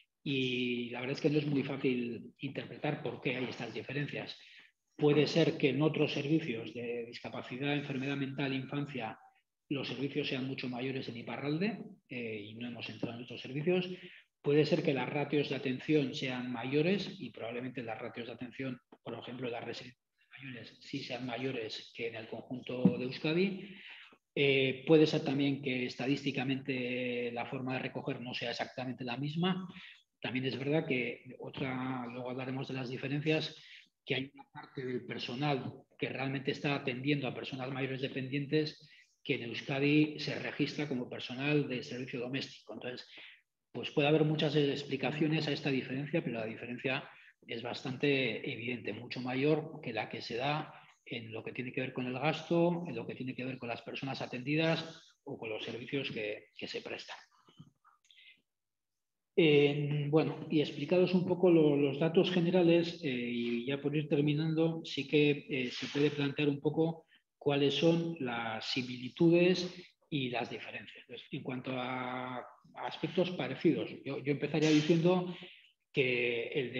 Y la verdad es que no es muy fácil interpretar por qué hay estas diferencias. Puede ser que en otros servicios de discapacidad, enfermedad mental, infancia, los servicios sean mucho mayores en Iparralde eh, y no hemos entrado en otros servicios. Puede ser que las ratios de atención sean mayores y probablemente las ratios de atención, por ejemplo, en las residencias mayores, sí sean mayores que en el conjunto de Euskadi. Eh, puede ser también que estadísticamente la forma de recoger no sea exactamente la misma. También es verdad que otra, luego hablaremos de las diferencias, que hay una parte del personal que realmente está atendiendo a personas mayores dependientes que en Euskadi se registra como personal de servicio doméstico. Entonces, pues puede haber muchas explicaciones a esta diferencia, pero la diferencia es bastante evidente, mucho mayor que la que se da en lo que tiene que ver con el gasto, en lo que tiene que ver con las personas atendidas o con los servicios que, que se prestan. Eh, bueno, y explicados un poco lo, los datos generales, eh, y ya por ir terminando, sí que eh, se puede plantear un poco cuáles son las similitudes y las diferencias. Entonces, en cuanto a, a aspectos parecidos, yo, yo empezaría diciendo que el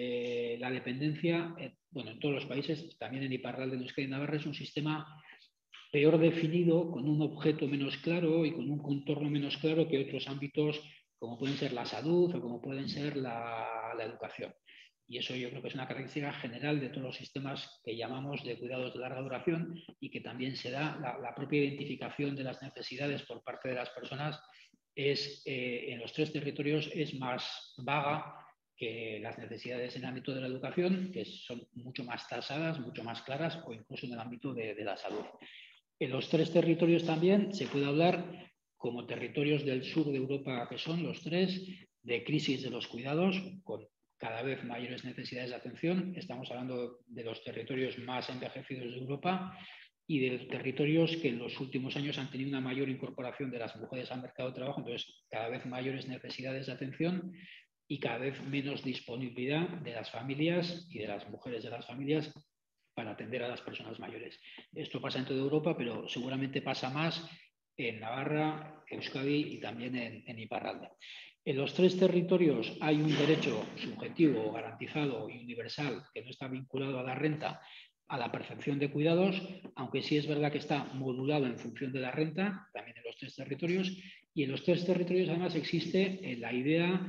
de la dependencia, eh, bueno, en todos los países, también en Iparralde, en Euskadi y Navarra, es un sistema peor definido, con un objeto menos claro y con un contorno menos claro que otros ámbitos como pueden ser la salud o como pueden ser la, la educación. Y eso yo creo que es una característica general de todos los sistemas que llamamos de cuidados de larga duración y que también se da la, la propia identificación de las necesidades por parte de las personas es, eh, en los tres territorios es más vaga que las necesidades en el ámbito de la educación, que son mucho más tasadas, mucho más claras, o incluso en el ámbito de, de la salud. En los tres territorios también se puede hablar como territorios del sur de Europa, que son los tres, de crisis de los cuidados, con cada vez mayores necesidades de atención. Estamos hablando de los territorios más envejecidos de Europa y de territorios que en los últimos años han tenido una mayor incorporación de las mujeres al mercado de trabajo, entonces cada vez mayores necesidades de atención y cada vez menos disponibilidad de las familias y de las mujeres de las familias para atender a las personas mayores. Esto pasa en toda Europa, pero seguramente pasa más en Navarra, Euskadi y también en, en Iparralde. En los tres territorios hay un derecho subjetivo, garantizado y universal que no está vinculado a la renta, a la percepción de cuidados, aunque sí es verdad que está modulado en función de la renta, también en los tres territorios, y en los tres territorios además existe la idea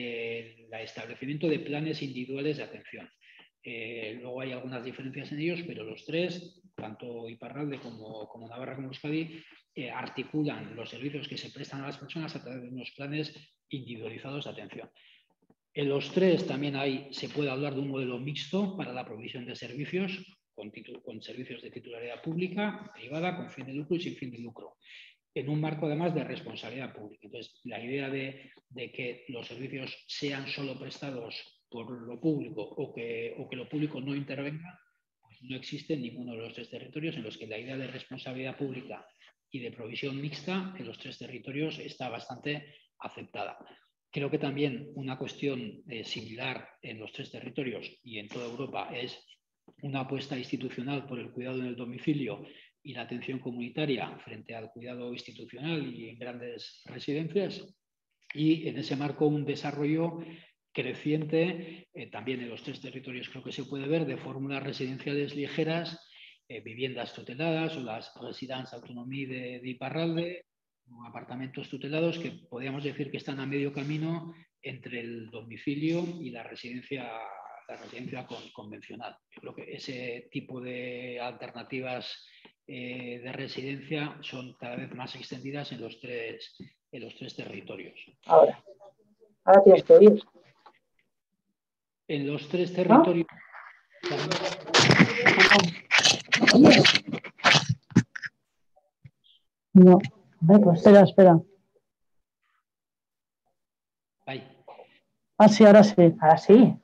del establecimiento de planes individuales de atención. Eh, luego hay algunas diferencias en ellos, pero los tres, tanto Iparralde como, como Navarra como Euskadi, eh, articulan los servicios que se prestan a las personas a través de unos planes individualizados de atención. En los tres también hay, se puede hablar de un modelo mixto para la provisión de servicios, con, con servicios de titularidad pública, privada, con fin de lucro y sin fin de lucro, en un marco además de responsabilidad pública. Entonces, la idea de, de que los servicios sean solo prestados por lo público o que, o que lo público no intervenga, pues no existe en ninguno de los tres territorios en los que la idea de responsabilidad pública y de provisión mixta en los tres territorios está bastante aceptada. Creo que también una cuestión eh, similar en los tres territorios y en toda Europa es una apuesta institucional por el cuidado en el domicilio y la atención comunitaria frente al cuidado institucional y en grandes residencias, y en ese marco un desarrollo creciente, eh, también en los tres territorios creo que se puede ver, de fórmulas residenciales ligeras eh, viviendas tuteladas o las residents autonomía de, de Iparralde, o apartamentos tutelados que podríamos decir que están a medio camino entre el domicilio y la residencia, la residencia con, convencional. Yo creo que ese tipo de alternativas eh, de residencia son cada vez más extendidas en los tres, en los tres territorios. Ahora, ahora tienes que oír. En los tres territorios... ¿No? No, pues espera, espera. Ahí. Ah, sí, ahora sí. Ahora sí.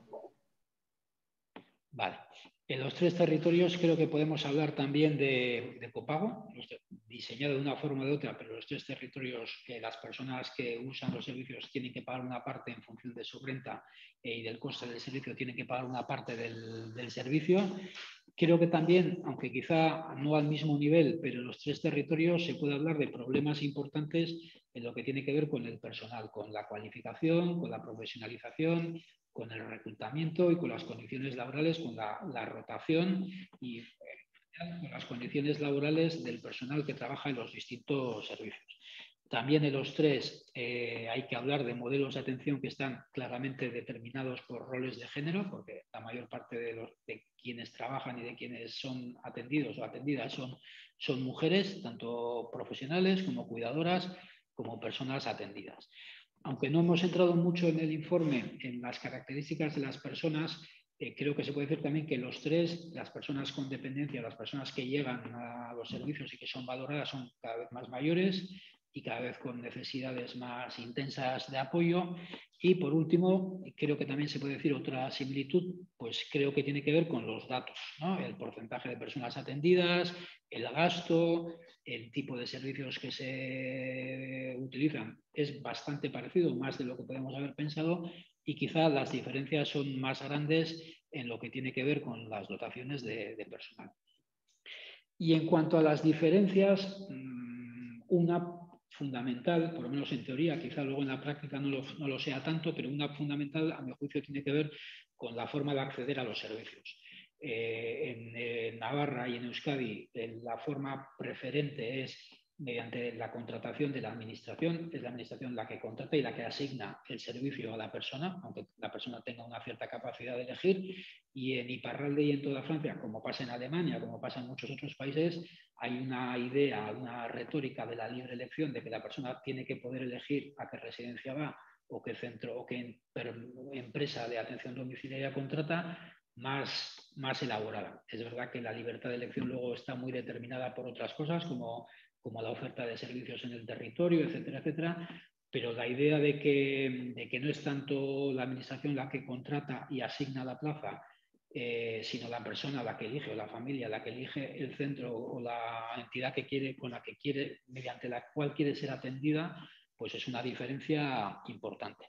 Vale. En los tres territorios creo que podemos hablar también de, de copago, diseñado de una forma o de otra, pero los tres territorios, que las personas que usan los servicios tienen que pagar una parte en función de su renta eh, y del coste del servicio tienen que pagar una parte del, del servicio. Creo que también, aunque quizá no al mismo nivel, pero en los tres territorios se puede hablar de problemas importantes en lo que tiene que ver con el personal, con la cualificación, con la profesionalización, con el reclutamiento y con las condiciones laborales, con la, la rotación y con las condiciones laborales del personal que trabaja en los distintos servicios. También en los tres eh, hay que hablar de modelos de atención que están claramente determinados por roles de género, porque la mayor parte de, los, de quienes trabajan y de quienes son atendidos o atendidas son, son mujeres, tanto profesionales como cuidadoras, como personas atendidas. Aunque no hemos entrado mucho en el informe en las características de las personas, eh, creo que se puede decir también que los tres, las personas con dependencia, las personas que llegan a los servicios y que son valoradas son cada vez más mayores y cada vez con necesidades más intensas de apoyo. Y por último, creo que también se puede decir otra similitud, pues creo que tiene que ver con los datos, ¿no? El porcentaje de personas atendidas, el gasto, el tipo de servicios que se utilizan es bastante parecido, más de lo que podemos haber pensado, y quizá las diferencias son más grandes en lo que tiene que ver con las dotaciones de, de personal. Y en cuanto a las diferencias, una fundamental, por lo menos en teoría, quizá luego en la práctica no lo, no lo sea tanto, pero una fundamental, a mi juicio, tiene que ver con la forma de acceder a los servicios. Eh, en, en Navarra y en Euskadi, eh, la forma preferente es mediante la contratación de la administración, es la administración la que contrata y la que asigna el servicio a la persona, aunque la persona tenga una cierta capacidad de elegir, y en Iparralde y en toda Francia, como pasa en Alemania, como pasa en muchos otros países, hay una idea, una retórica de la libre elección, de que la persona tiene que poder elegir a qué residencia va o qué centro o qué empresa de atención domiciliaria contrata, más, más elaborada. Es verdad que la libertad de elección luego está muy determinada por otras cosas, como como la oferta de servicios en el territorio, etcétera, etcétera, pero la idea de que, de que no es tanto la administración la que contrata y asigna la plaza, eh, sino la persona la que elige o la familia la que elige el centro o la entidad que quiere, con la que quiere, mediante la cual quiere ser atendida, pues es una diferencia importante.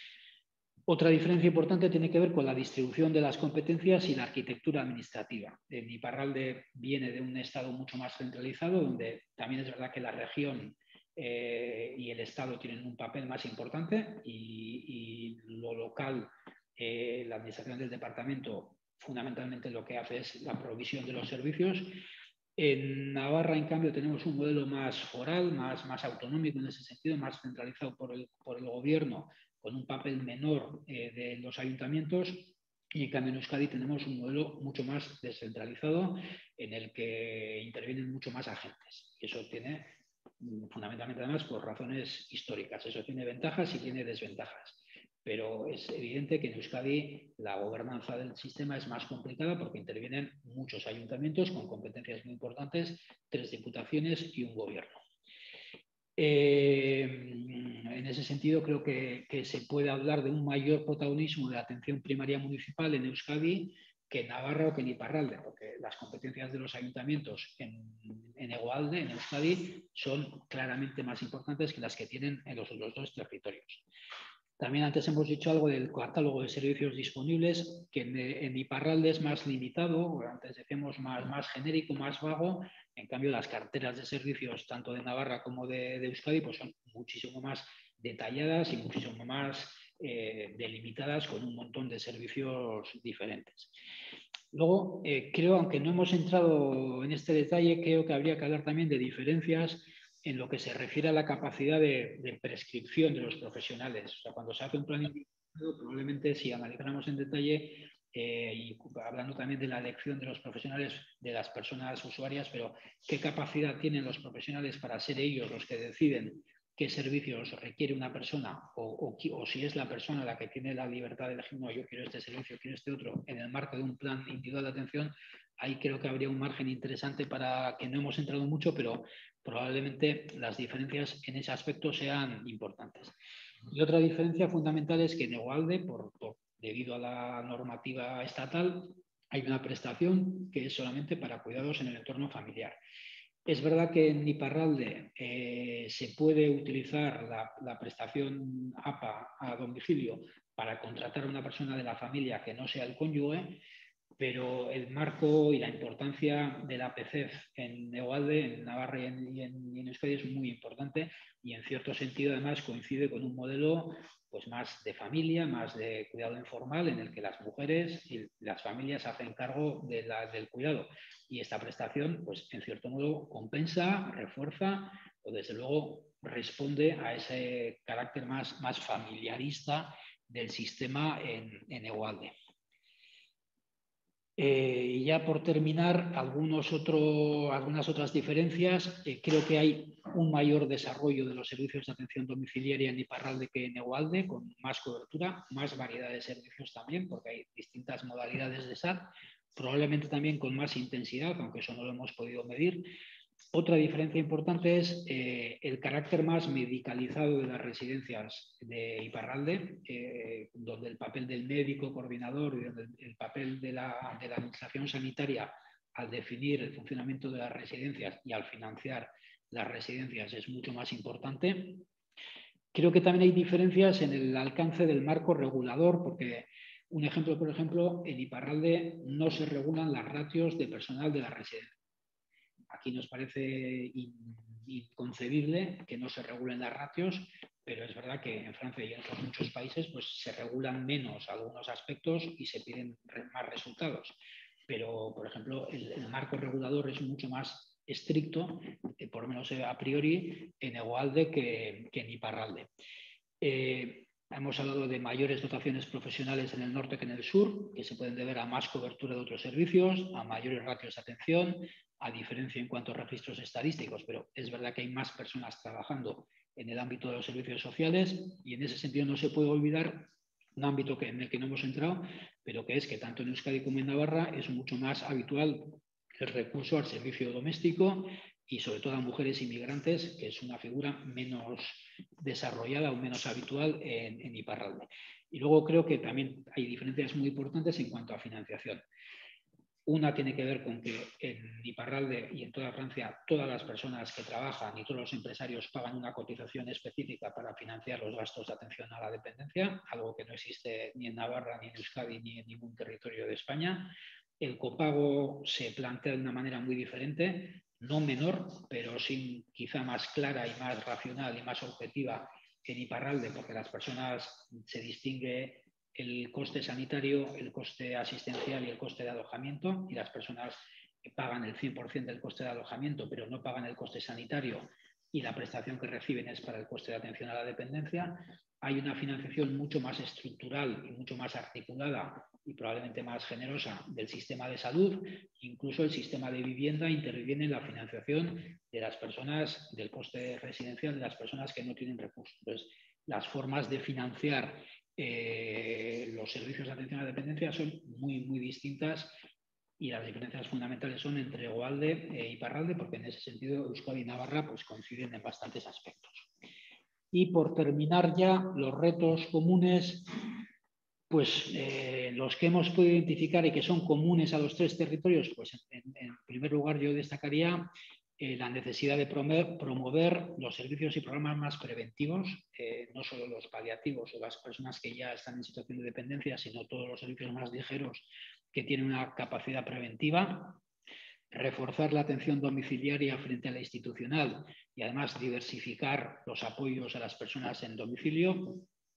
Otra diferencia importante tiene que ver con la distribución de las competencias y la arquitectura administrativa. En Iparralde viene de un estado mucho más centralizado, donde también es verdad que la región eh, y el estado tienen un papel más importante y, y lo local, eh, la administración del departamento, fundamentalmente lo que hace es la provisión de los servicios. En Navarra, en cambio, tenemos un modelo más foral, más, más autonómico en ese sentido, más centralizado por el, por el gobierno, con un papel menor eh, de los ayuntamientos, y en cambio en Euskadi tenemos un modelo mucho más descentralizado en el que intervienen mucho más agentes. Y eso tiene, fundamentalmente además, por razones históricas. Eso tiene ventajas y tiene desventajas. Pero es evidente que en Euskadi la gobernanza del sistema es más complicada porque intervienen muchos ayuntamientos con competencias muy importantes, tres diputaciones y un gobierno. Eh, en ese sentido, creo que, que se puede hablar de un mayor protagonismo de la atención primaria municipal en Euskadi que en Navarra o que en Iparralde, porque las competencias de los ayuntamientos en, en Egualde, en Euskadi, son claramente más importantes que las que tienen en los otros dos territorios. También antes hemos dicho algo del catálogo de servicios disponibles, que en, en Iparralde es más limitado, antes decíamos más, más genérico, más vago. En cambio, las carteras de servicios, tanto de Navarra como de, de Euskadi, pues son muchísimo más detalladas y muchísimo más eh, delimitadas, con un montón de servicios diferentes. Luego, eh, creo, aunque no hemos entrado en este detalle, creo que habría que hablar también de diferencias en lo que se refiere a la capacidad de, de prescripción de los profesionales. O sea, cuando se hace un plan individualizado, probablemente si analizáramos en detalle, eh, y hablando también de la elección de los profesionales, de las personas usuarias, pero qué capacidad tienen los profesionales para ser ellos los que deciden qué servicios requiere una persona o, o, o si es la persona la que tiene la libertad de elegir, no, yo quiero este servicio, quiero este otro, en el marco de un plan individual de atención, ahí creo que habría un margen interesante para que no hemos entrado mucho, pero probablemente las diferencias en ese aspecto sean importantes. Y otra diferencia fundamental es que en Egualde, por, por, debido a la normativa estatal, hay una prestación que es solamente para cuidados en el entorno familiar. Es verdad que en Iparralde eh, se puede utilizar la, la prestación A P A a domicilio para contratar a una persona de la familia que no sea el cónyuge, pero el marco y la importancia de la P C E F en Egualde, en Navarra y en, y en, y en Euskadi es muy importante y en cierto sentido además coincide con un modelo pues, más de familia, más de cuidado informal en el que las mujeres y las familias hacen cargo de la, del cuidado. Y esta prestación, pues en cierto modo, compensa, refuerza o desde luego responde a ese carácter más, más familiarista del sistema en, en Egualde. Eh, y ya por terminar, algunos otro, algunas otras diferencias. Eh, creo que hay un mayor desarrollo de los servicios de atención domiciliaria en Iparralde que en Egualde, con más cobertura, más variedad de servicios también, porque hay distintas modalidades de S A T, probablemente también con más intensidad, aunque eso no lo hemos podido medir. Otra diferencia importante es eh, el carácter más medicalizado de las residencias de Iparralde, eh, donde el papel del médico coordinador y donde el papel de la, de la administración sanitaria al definir el funcionamiento de las residencias y al financiar las residencias es mucho más importante. Creo que también hay diferencias en el alcance del marco regulador, porque un ejemplo, por ejemplo, en Iparralde no se regulan las ratios de personal de la residencia. Aquí nos parece inconcebible que no se regulen las ratios, pero es verdad que en Francia y en otros muchos países pues, se regulan menos algunos aspectos y se piden más resultados. Pero, por ejemplo, el, el marco regulador es mucho más estricto, eh, por lo menos a priori, en Egualde que, que en Iparralde. Eh, Hemos hablado de mayores dotaciones profesionales en el norte que en el sur, que se pueden deber a más cobertura de otros servicios, a mayores ratios de atención, a diferencia en cuanto a registros estadísticos, pero es verdad que hay más personas trabajando en el ámbito de los servicios sociales y en ese sentido no se puede olvidar un ámbito que, en el que no hemos entrado, pero que es que tanto en Euskadi como en Navarra es mucho más habitual el recurso al servicio doméstico y sobre todo a mujeres inmigrantes, que es una figura menos desarrollada o menos habitual en, en Iparralde. Y luego creo que también hay diferencias muy importantes en cuanto a financiación. Una tiene que ver con que en Iparralde y en toda Francia todas las personas que trabajan y todos los empresarios pagan una cotización específica para financiar los gastos de atención a la dependencia, algo que no existe ni en Navarra, ni en Euskadi, ni en ningún territorio de España. El copago se plantea de una manera muy diferente, no menor, pero sí quizá más clara y más racional y más objetiva en Iparralde, porque las personas se distingue el coste sanitario, el coste asistencial y el coste de alojamiento, y las personas pagan el cien por ciento del coste de alojamiento, pero no pagan el coste sanitario y la prestación que reciben es para el coste de atención a la dependencia. Hay una financiación mucho más estructural y mucho más articulada y probablemente más generosa del sistema de salud. Incluso el sistema de vivienda interviene en la financiación de las personas, del coste residencial de las personas que no tienen recursos. Entonces, las formas de financiar eh, los servicios de atención a la dependencia son muy, muy distintas y las diferencias fundamentales son entre Egualde e Iparralde, porque en ese sentido Euskadi y Navarra pues, coinciden en bastantes aspectos. Y por terminar ya, los retos comunes, pues eh, los que hemos podido identificar y que son comunes a los tres territorios, pues en, en primer lugar yo destacaría eh, la necesidad de promover, promover los servicios y programas más preventivos, eh, no solo los paliativos o las personas que ya están en situación de dependencia, sino todos los servicios más ligeros que tienen una capacidad preventiva. Reforzar la atención domiciliaria frente a la institucional y además diversificar los apoyos a las personas en domicilio.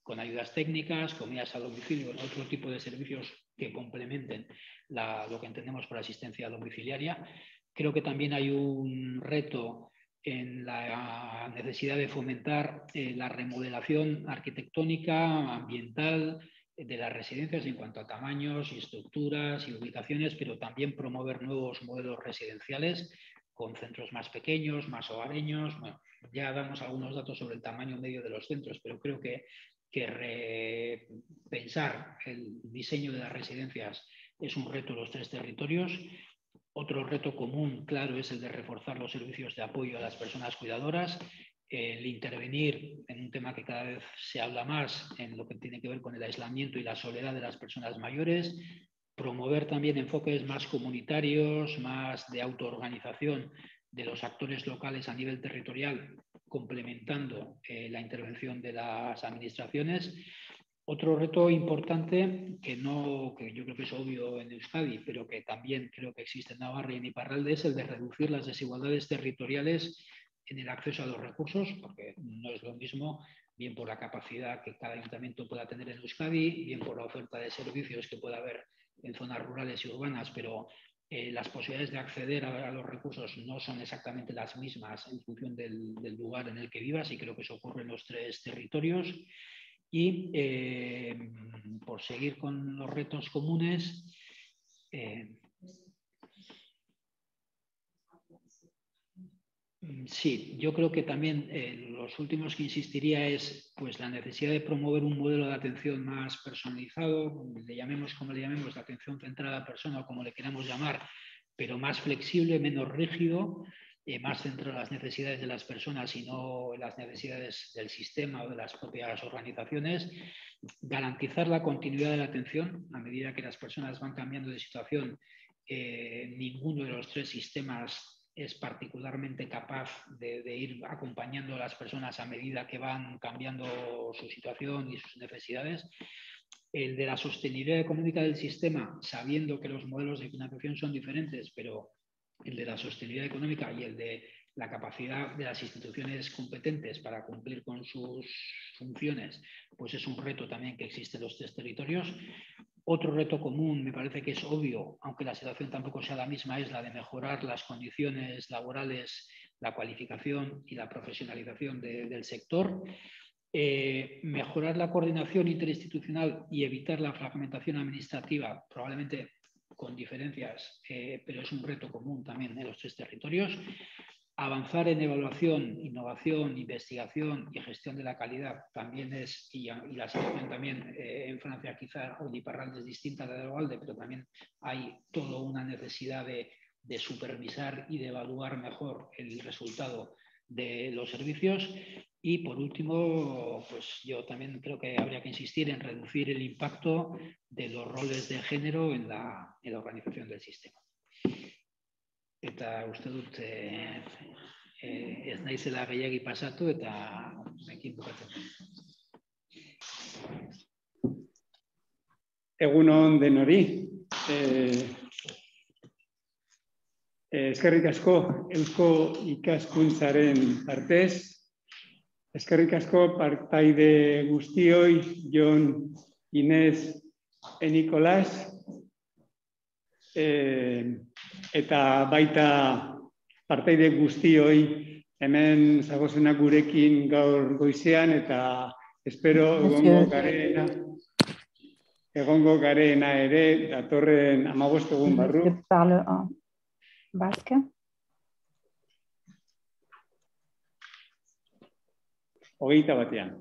con ayudas técnicas, comidas a domicilio, otro tipo de servicios que complementen la, lo que entendemos por asistencia domiciliaria. Creo que también hay un reto en la necesidad de fomentar eh, la remodelación arquitectónica, ambiental de las residencias en cuanto a tamaños y estructuras y ubicaciones, pero también promover nuevos modelos residenciales con centros más pequeños, más hogareños. Bueno, ya damos algunos datos sobre el tamaño medio de los centros, pero creo que, que repensar el diseño de las residencias es un reto en los tres territorios. Otro reto común, claro, es el de reforzar los servicios de apoyo a las personas cuidadoras, el intervenir en un tema que cada vez se habla más en lo que tiene que ver con el aislamiento y la soledad de las personas mayores, promover también enfoques más comunitarios, más de autoorganización de los actores locales a nivel territorial, complementando eh, la intervención de las administraciones. Otro reto importante, que, no, que yo creo que es obvio en Euskadi, pero que también creo que existe en Navarra y en Iparralde, es el de reducir las desigualdades territoriales en el acceso a los recursos, porque no es lo mismo, bien por la capacidad que cada ayuntamiento pueda tener en Euskadi, bien por la oferta de servicios que pueda haber en zonas rurales y urbanas, pero eh, las posibilidades de acceder a, a los recursos no son exactamente las mismas en función del, del lugar en el que vivas, y creo que eso ocurre en los tres territorios. Y eh, por seguir con los retos comunes, eh, sí, yo creo que también eh, los últimos que insistiría es pues, la necesidad de promover un modelo de atención más personalizado, le llamemos como le llamemos, la atención centrada a la persona o como le queramos llamar, pero más flexible, menos rígido, eh, más centrado en las necesidades de las personas y no en las necesidades del sistema o de las propias organizaciones. Garantizar la continuidad de la atención a medida que las personas van cambiando de situación. Eh, ninguno de los tres sistemas es particularmente capaz de, de ir acompañando a las personas a medida que van cambiando su situación y sus necesidades. El de la sostenibilidad económica del sistema, sabiendo que los modelos de financiación son diferentes, pero el de la sostenibilidad económica y el de la capacidad de las instituciones competentes para cumplir con sus funciones, pues es un reto también que existe en los tres territorios. Otro reto común, me parece que es obvio, aunque la situación tampoco sea la misma, es la de mejorar las condiciones laborales, la cualificación y la profesionalización de, del sector. Eh, mejorar la coordinación interinstitucional y evitar la fragmentación administrativa, probablemente con diferencias, eh, pero es un reto común también en los tres territorios. Avanzar en evaluación, innovación, investigación y gestión de la calidad también es, y, y la situación también eh, en Francia quizá o en Iparralde es distinta a la de Ovalde, pero también hay toda una necesidad de, de supervisar y de evaluar mejor el resultado de los servicios. Y por último, pues yo también creo que habría que insistir en reducir el impacto de los roles de género en la, en la organización del sistema. Eta uste dut eh, eh, ez naizela gehiagi pasatu eta ekin bukatzen. Egun on denori. Eh, eh, eskerrik asko Eusko Ikaskuntzaren partez. Eskerrik asko partaide guztioi, Jon, Inez, e Nikolas. Eh, eta baita partaide guztioi hemen zagozenak gurekin gaur goizean, eta espero egongo garena, egongo garena ere datorren hamabost egun barru. Hogeita batean.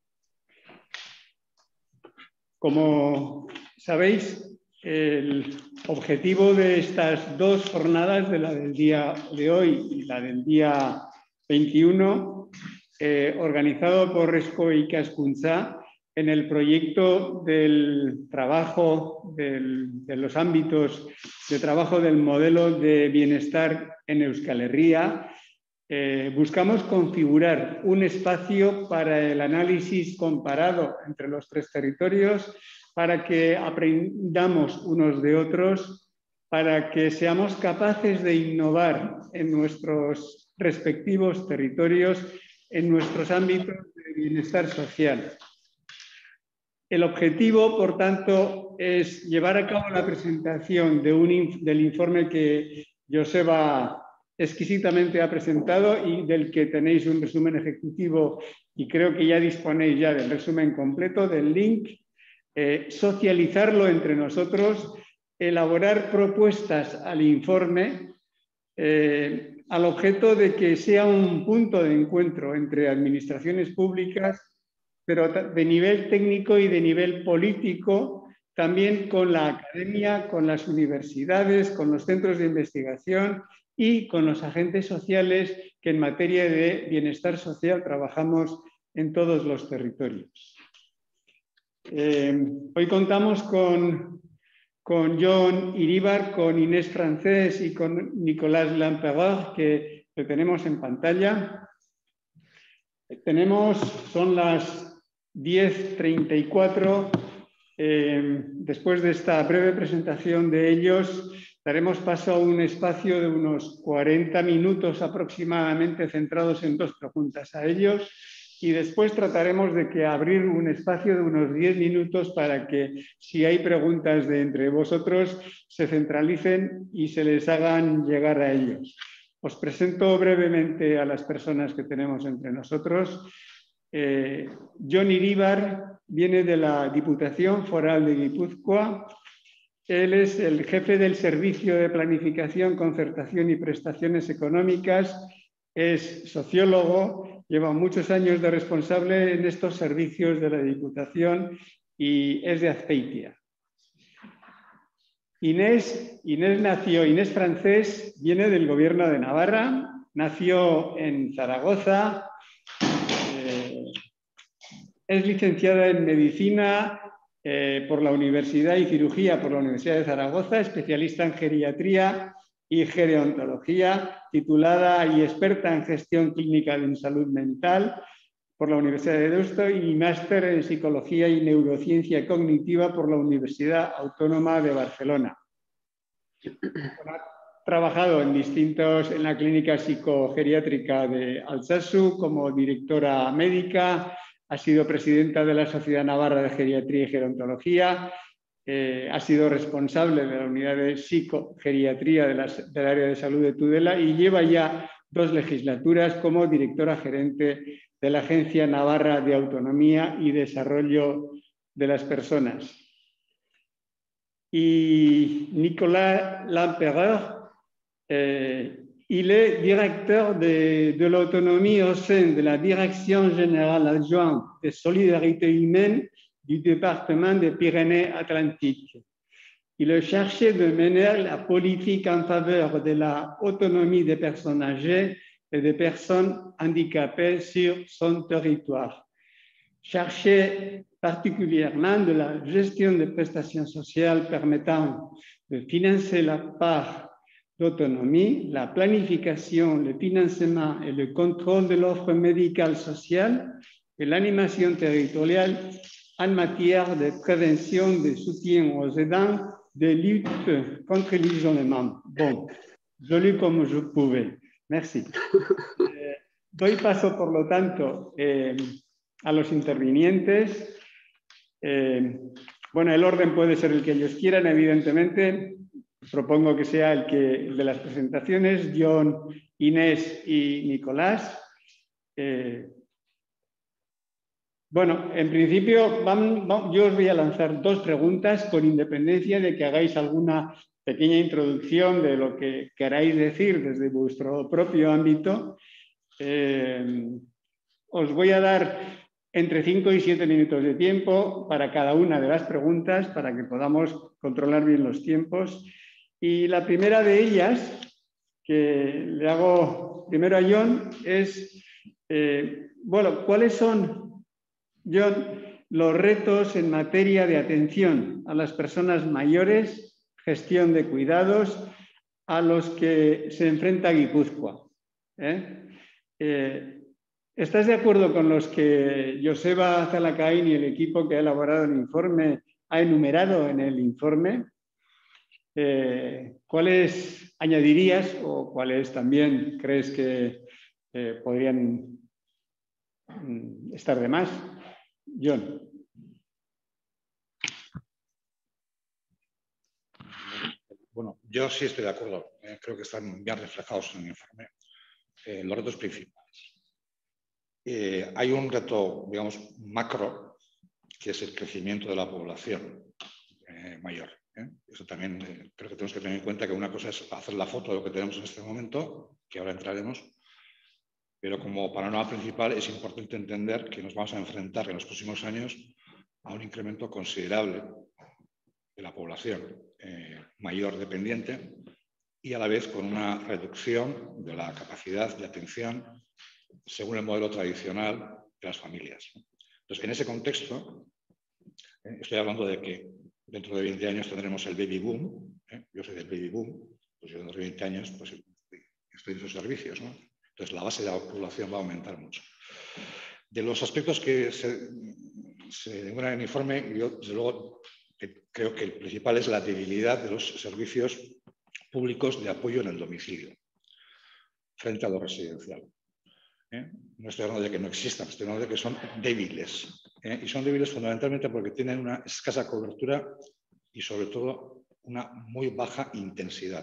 Como sabéis, el objetivo de estas dos jornadas, de la del día de hoy y la del día veintiuno, eh, organizado por Eusko Ikaskuntza en el proyecto del trabajo, del, de los ámbitos de trabajo del modelo de bienestar en Euskal Herria, eh, buscamos configurar un espacio para el análisis comparado entre los tres territorios, para que aprendamos unos de otros, para que seamos capaces de innovar en nuestros respectivos territorios, en nuestros ámbitos de bienestar social. El objetivo, por tanto, es llevar a cabo la presentación de un, del informe que Joseba exquisitamente ha presentado y del que tenéis un resumen ejecutivo, y creo que ya disponéis ya del resumen completo, del link, eh, socializarlo entre nosotros, elaborar propuestas al informe, eh, al objeto de que sea un punto de encuentro entre administraciones públicas, pero de nivel técnico y de nivel político, también con la academia, con las universidades, con los centros de investigación y con los agentes sociales que en materia de bienestar social trabajamos en todos los territorios. Eh, hoy contamos con, con John Iríbar, con Inés Francés y con Nicolás Lampereur, que lo tenemos en pantalla. Tenemos, son las diez treinta y cuatro. Eh, después de esta breve presentación de ellos, daremos paso a un espacio de unos cuarenta minutos aproximadamente centrados en dos preguntas a ellos, y después trataremos de que abrir un espacio de unos diez minutos para que, si hay preguntas de entre vosotros, se centralicen y se les hagan llegar a ellos. Os presento brevemente a las personas que tenemos entre nosotros. Eh, John Iríbar viene de la Diputación Foral de Guipúzcoa. Él es el jefe del Servicio de Planificación, Concertación y Prestaciones Económicas. Es sociólogo, lleva muchos años de responsable en estos servicios de la Diputación y es de Azpeitia. Inés, Inés nació, Inés Francés, viene del Gobierno de Navarra, nació en Zaragoza. Es licenciada en Medicina eh, por la Universidad y Cirugía por la Universidad de Zaragoza, especialista en Geriatría y Gerontología, titulada y experta en Gestión Clínica en Salud Mental por la Universidad de Deusto y máster en Psicología y Neurociencia Cognitiva por la Universidad Autónoma de Barcelona. Ha trabajado en distintos, en la clínica psicogeriátrica de Altsatsu como directora médica. Ha sido presidenta de la Sociedad Navarra de Geriatría y Gerontología, eh, ha sido responsable de la unidad de psicogeriatría de las, del área de salud de Tudela y lleva ya dos legislaturas como directora gerente de la Agencia Navarra de Autonomía y Desarrollo de las Personas. Y Nicolas Lampereur, eh, il est directeur de, de l'autonomie au sein de la Direction générale adjointe de solidarité humaine du département des Pyrénées-Atlantiques. Il est chargé de mener la politique en faveur de l'autonomie des personnes âgées et des personnes handicapées sur son territoire. Chargé particulièrement de la gestion des prestations sociales permettant de financer la part d'autonomie, la planification, le financement et le contrôle de l'offre médicale sociale et l'animation territoriale en matière de prévention, de soutien aux aidants, de lutte contre l'isolement. Bon, je lu comme je pouvais. Merci. Eh, doy paso, por lo tanto, eh, a los intervinientes. Eh, bueno, el orden puede ser el que ellos quieran, evidentemente. Propongo que sea el, que, el de las presentaciones, John, Inés y Nicolás. Eh, bueno, en principio van, van, yo os voy a lanzar dos preguntas con independencia de que hagáis alguna pequeña introducción de lo que queráis decir desde vuestro propio ámbito. Eh, os voy a dar entre cinco y siete minutos de tiempo para cada una de las preguntas para que podamos controlar bien los tiempos. Y la primera de ellas, que le hago primero a John, es, eh, bueno, ¿cuáles son, John, los retos en materia de atención a las personas mayores, gestión de cuidados, a los que se enfrenta Guipúzcoa? ¿Eh? Eh, ¿Estás de acuerdo con los que Joseba Zalacaín y el equipo que ha elaborado el informe ha enumerado en el informe? Eh, ¿Cuáles añadirías o cuáles también crees que eh, podrían mm, estar de más? John. Yo sí estoy de acuerdo. Eh, creo que están bien reflejados en el informe eh, los retos principales. Eh, hay un reto, digamos, macro, que es el crecimiento de la población eh, mayor. ¿eh? Eso también eh, creo que tenemos que tener en cuenta que una cosa es hacer la foto de lo que tenemos en este momento, que ahora entraremos, pero como panorama principal es importante entender que nos vamos a enfrentar en los próximos años a un incremento considerable de la población eh, mayor dependiente y a la vez con una reducción de la capacidad de atención según el modelo tradicional de las familias. Entonces, en ese contexto, eh, estoy hablando de que dentro de veinte años tendremos el baby boom. ¿eh? Yo soy del baby boom, pues yo dentro de veinte años pues, estoy en esos servicios, ¿no? Entonces, la base de la población va a aumentar mucho. De los aspectos que se, se demuestran en el informe, yo, desde luego, creo que el principal es la debilidad de los servicios públicos de apoyo en el domicilio frente a lo residencial. ¿Eh? No estoy hablando de que no existan, estoy hablando de que son débiles. ¿eh? Y son débiles fundamentalmente porque tienen una escasa cobertura y sobre todo una muy baja intensidad.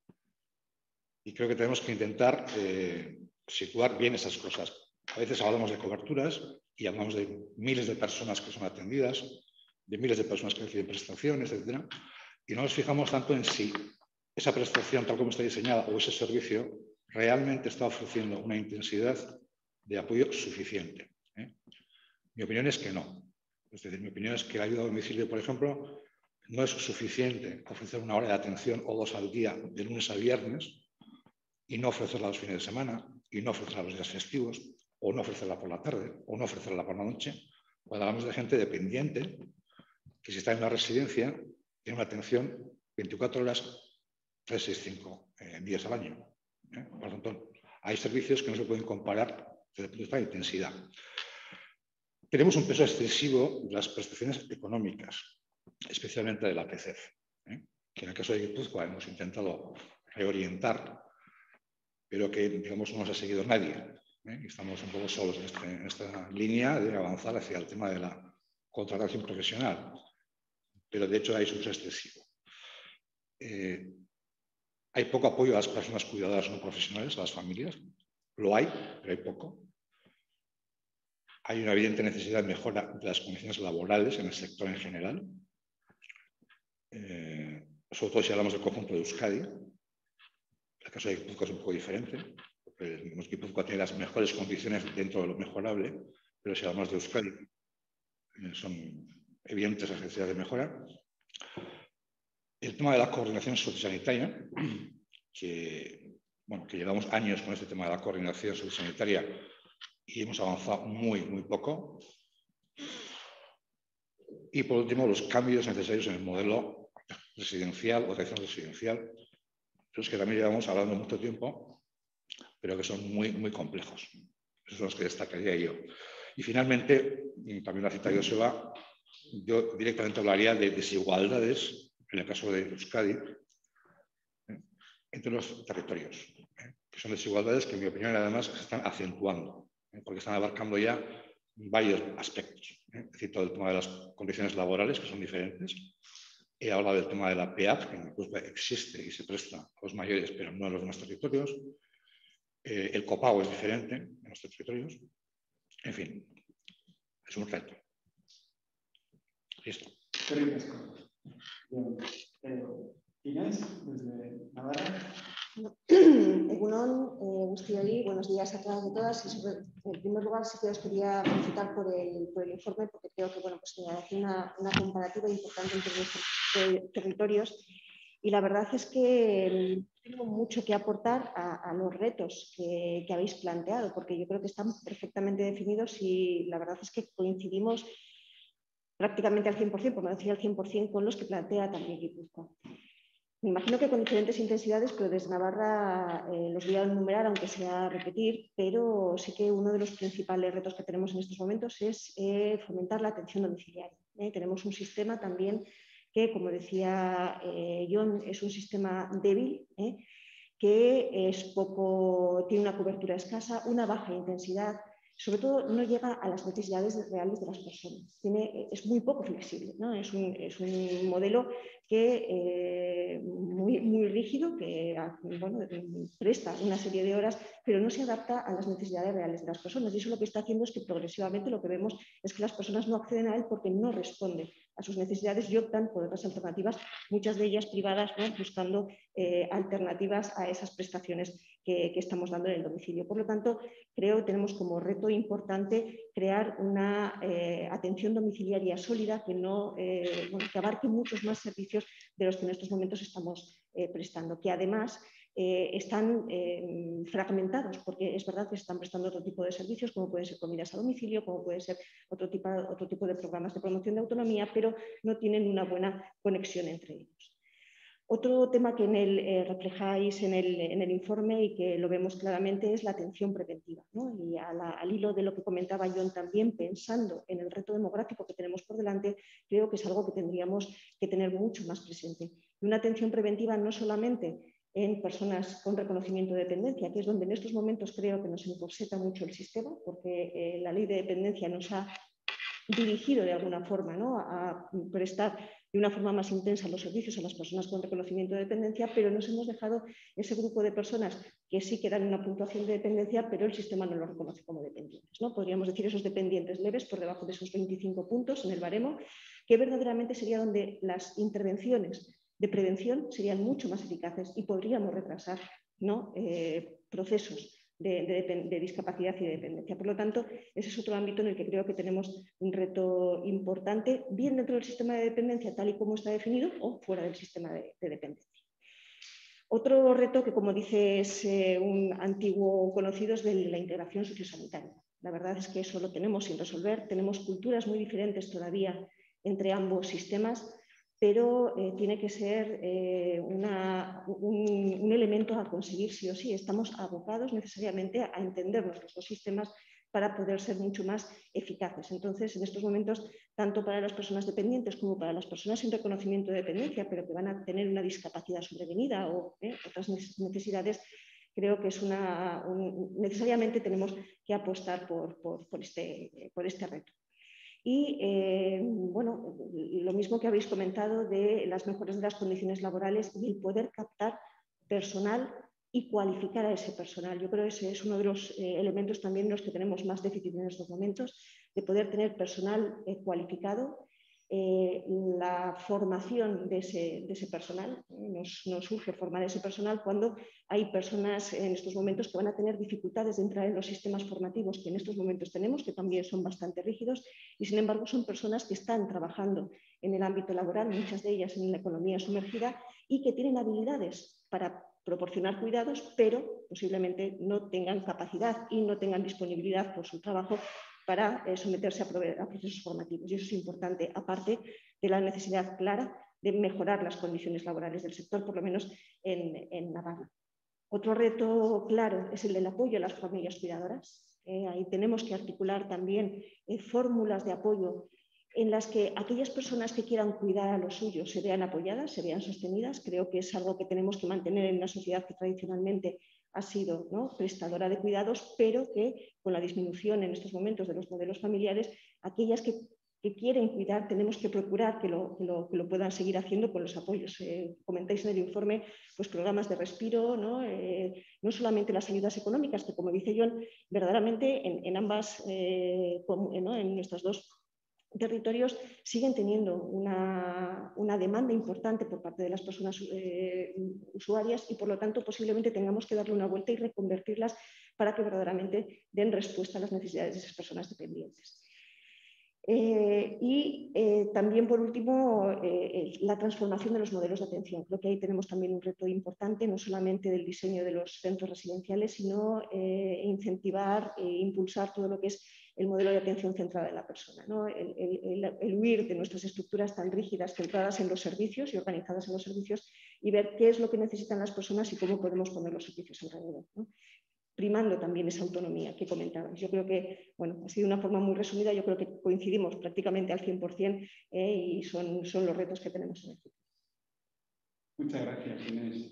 Y creo que tenemos que intentar eh, situar bien esas cosas. A veces hablamos de coberturas y hablamos de miles de personas que son atendidas, de miles de personas que reciben prestaciones, etcétera, y no nos fijamos tanto en si esa prestación, tal como está diseñada, o ese servicio, realmente está ofreciendo una intensidad de apoyo suficiente. ¿eh? Mi opinión es que no. Es decir, mi opinión es que la ayuda a domicilio, por ejemplo, no es suficiente ofrecer una hora de atención o dos al día, de lunes a viernes, y no ofrecerla los fines de semana, y no ofrecerla los días festivos, o no ofrecerla por la tarde, o no ofrecerla por la noche. Cuando hablamos de gente dependiente, que si está en una residencia, tiene una atención veinticuatro horas, trescientos sesenta y cinco eh, días al año. ¿eh? Por lo tanto, hay servicios que no se pueden comparar desde el punto de vista de intensidad. Tenemos un peso excesivo de las prestaciones económicas, especialmente de la P C E F, ¿eh? que en el caso de Guipúzcoa hemos intentado reorientar, pero que, digamos, no nos ha seguido nadie. ¿eh? Estamos un poco solos en, este, en esta línea de avanzar hacia el tema de la contratación profesional, pero de hecho hay un uso excesivo. Eh, hay poco apoyo a las personas cuidadoras no profesionales, a las familias. Lo hay, pero hay poco. Hay una evidente necesidad de mejora de las condiciones laborales en el sector en general, eh, sobre todo si hablamos del conjunto de Euskadi. El caso de Guipúzcoa es un poco diferente, porque Guipúzcoa tiene las mejores condiciones dentro de lo mejorable, pero si hablamos de Euskadi, eh, son evidentes las necesidades de mejora. El tema de la coordinación sociosanitaria, que, bueno, que llevamos años con este tema de la coordinación sociosanitaria y hemos avanzado muy, muy poco. Y por último, los cambios necesarios en el modelo residencial o atención residencial, los que también llevamos hablando mucho tiempo, pero que son muy, muy complejos. Esos son los que destacaría yo. Y finalmente, también lo ha citado Joseba, yo directamente hablaría de desigualdades, en el caso de Euskadi, ¿eh? entre los territorios, ¿eh? que son desigualdades que en mi opinión además se están acentuando, ¿eh? porque están abarcando ya varios aspectos. ¿eh? Es decir, todo el tema de las condiciones laborales, que son diferentes. He hablado del tema de la P E A P, que en Guipúzcoa existe y se presta a los mayores, pero no en los demás territorios. Eh, el copago es diferente en los territorios. En fin, es un reto. Listo. Inés, desde Navarra. Egunon, eh, guztioi, buenos días a todas y todas. Y sobre, en primer lugar, sí que os quería felicitar por el, por el informe, porque creo que bueno, pues, hace una, una comparativa importante entre los territorios. Y la verdad es que tengo mucho que aportar a, a los retos que, que habéis planteado, porque yo creo que están perfectamente definidos y la verdad es que coincidimos prácticamente al cien por cien, por no decir al cien por cien, con los que plantea también Guipúzcoa. Me imagino que con diferentes intensidades, pero desde Navarra eh, los voy a enumerar, aunque sea repetir, pero sí que uno de los principales retos que tenemos en estos momentos es eh, fomentar la atención domiciliaria. ¿eh? Tenemos un sistema también que, como decía eh, John, es un sistema débil, ¿eh? que es poco, tiene una cobertura escasa, una baja intensidad sobre todo no llega a las necesidades reales de las personas. Tiene, es muy poco flexible, ¿no? Es un, es un modelo que, eh, muy, muy rígido, que bueno, presta una serie de horas, pero no se adapta a las necesidades reales de las personas. Y eso lo que está haciendo es que progresivamente lo que vemos es que las personas no acceden a él porque no responden a sus necesidades y optan por otras alternativas, muchas de ellas privadas, ¿no? Buscando eh, alternativas a esas prestaciones que, que estamos dando en el domicilio. Por lo tanto, creo que tenemos como reto importante crear una eh, atención domiciliaria sólida que, no, eh, bueno, que abarque muchos más servicios de los que en estos momentos estamos eh, prestando, que además eh, están eh, fragmentados, porque es verdad que se están prestando otro tipo de servicios, como pueden ser comidas a domicilio, como puede ser otro tipo, otro tipo de programas de promoción de autonomía, pero no tienen una buena conexión entre ellos. Otro tema que en el, eh, reflejáis en el, en el informe y que lo vemos claramente es la atención preventiva, ¿no? Y a la, al hilo de lo que comentaba John también, pensando en el reto demográfico que tenemos por delante, creo que es algo que tendríamos que tener mucho más presente. Y una atención preventiva no solamente en personas con reconocimiento de dependencia, que es donde en estos momentos creo que nos encorseta mucho el sistema, porque eh, la ley de dependencia nos ha dirigido de alguna forma, ¿no? A prestar de una forma más intensa los servicios a las personas con reconocimiento de dependencia, pero nos hemos dejado ese grupo de personas que sí que dan una puntuación de dependencia, pero el sistema no lo reconoce como dependientes, ¿no? Podríamos decir esos dependientes leves por debajo de esos veinticinco puntos en el baremo, que verdaderamente sería donde las intervenciones de prevención serían mucho más eficaces y podríamos retrasar, ¿no? eh, procesos De, de, de discapacidad y de dependencia. Por lo tanto, ese es otro ámbito en el que creo que tenemos un reto importante, bien dentro del sistema de dependencia tal y como está definido o fuera del sistema de, de dependencia. Otro reto que, como dice, es eh, un antiguo conocido es de la integración sociosanitaria. La verdad es que eso lo tenemos sin resolver. Tenemos culturas muy diferentes todavía entre ambos sistemas, pero eh, tiene que ser eh, una, un, un elemento a conseguir sí o sí. Estamos abocados necesariamente a entender nuestros dos sistemas para poder ser mucho más eficaces. Entonces, en estos momentos, tanto para las personas dependientes como para las personas sin reconocimiento de dependencia, pero que van a tener una discapacidad sobrevenida o eh, otras necesidades, creo que es una, un, necesariamente tenemos que apostar por, por, por, este, por este reto. Y eh, bueno, lo mismo que habéis comentado de las mejoras de las condiciones laborales y el poder captar personal y cualificar a ese personal. Yo creo que ese es uno de los eh, elementos también en los que tenemos más déficit en estos momentos, de poder tener personal eh, cualificado. Eh, la formación de ese, de ese personal, eh, nos, nos urge formar ese personal cuando hay personas en estos momentos que van a tener dificultades de entrar en los sistemas formativos que en estos momentos tenemos, que también son bastante rígidos, y sin embargo son personas que están trabajando en el ámbito laboral, muchas de ellas en la economía sumergida, y que tienen habilidades para proporcionar cuidados, pero posiblemente no tengan capacidad y no tengan disponibilidad por su trabajo para eh, someterse a, a procesos formativos. Y eso es importante, aparte de la necesidad clara de mejorar las condiciones laborales del sector, por lo menos en, en Navarra. Otro reto claro es el del apoyo a las familias cuidadoras. Eh, ahí tenemos que articular también eh, fórmulas de apoyo en las que aquellas personas que quieran cuidar a los suyos se vean apoyadas, se vean sostenidas. Creo que es algo que tenemos que mantener en una sociedad que tradicionalmente ha sido, ¿no?, prestadora de cuidados, pero que con la disminución en estos momentos de los modelos familiares, aquellas que, que quieren cuidar tenemos que procurar que lo, que lo, que lo puedan seguir haciendo con los apoyos. Eh, comentáis en el informe pues, programas de respiro, ¿no? Eh, no solamente las ayudas económicas, que como dice John, verdaderamente en, en ambas, eh, como, ¿no?, en nuestras dos territorios siguen teniendo una, una demanda importante por parte de las personas eh, usuarias y por lo tanto posiblemente tengamos que darle una vuelta y reconvertirlas para que verdaderamente den respuesta a las necesidades de esas personas dependientes. Eh, y eh, también, por último, eh, la transformación de los modelos de atención. Creo que ahí tenemos también un reto importante, no solamente del diseño de los centros residenciales, sino eh, incentivar e impulsar todo lo que es el modelo de atención centrada en la persona, ¿no? el, el, el, el huir de nuestras estructuras tan rígidas, centradas en los servicios y organizadas en los servicios, y ver qué es lo que necesitan las personas y cómo podemos poner los servicios alrededor, ¿no?, primando también esa autonomía que comentabas. Yo creo que, bueno, ha sido una forma muy resumida, yo creo que coincidimos prácticamente al cien por cien eh, y son, son los retos que tenemos en el futuro. Muchas gracias, Inés.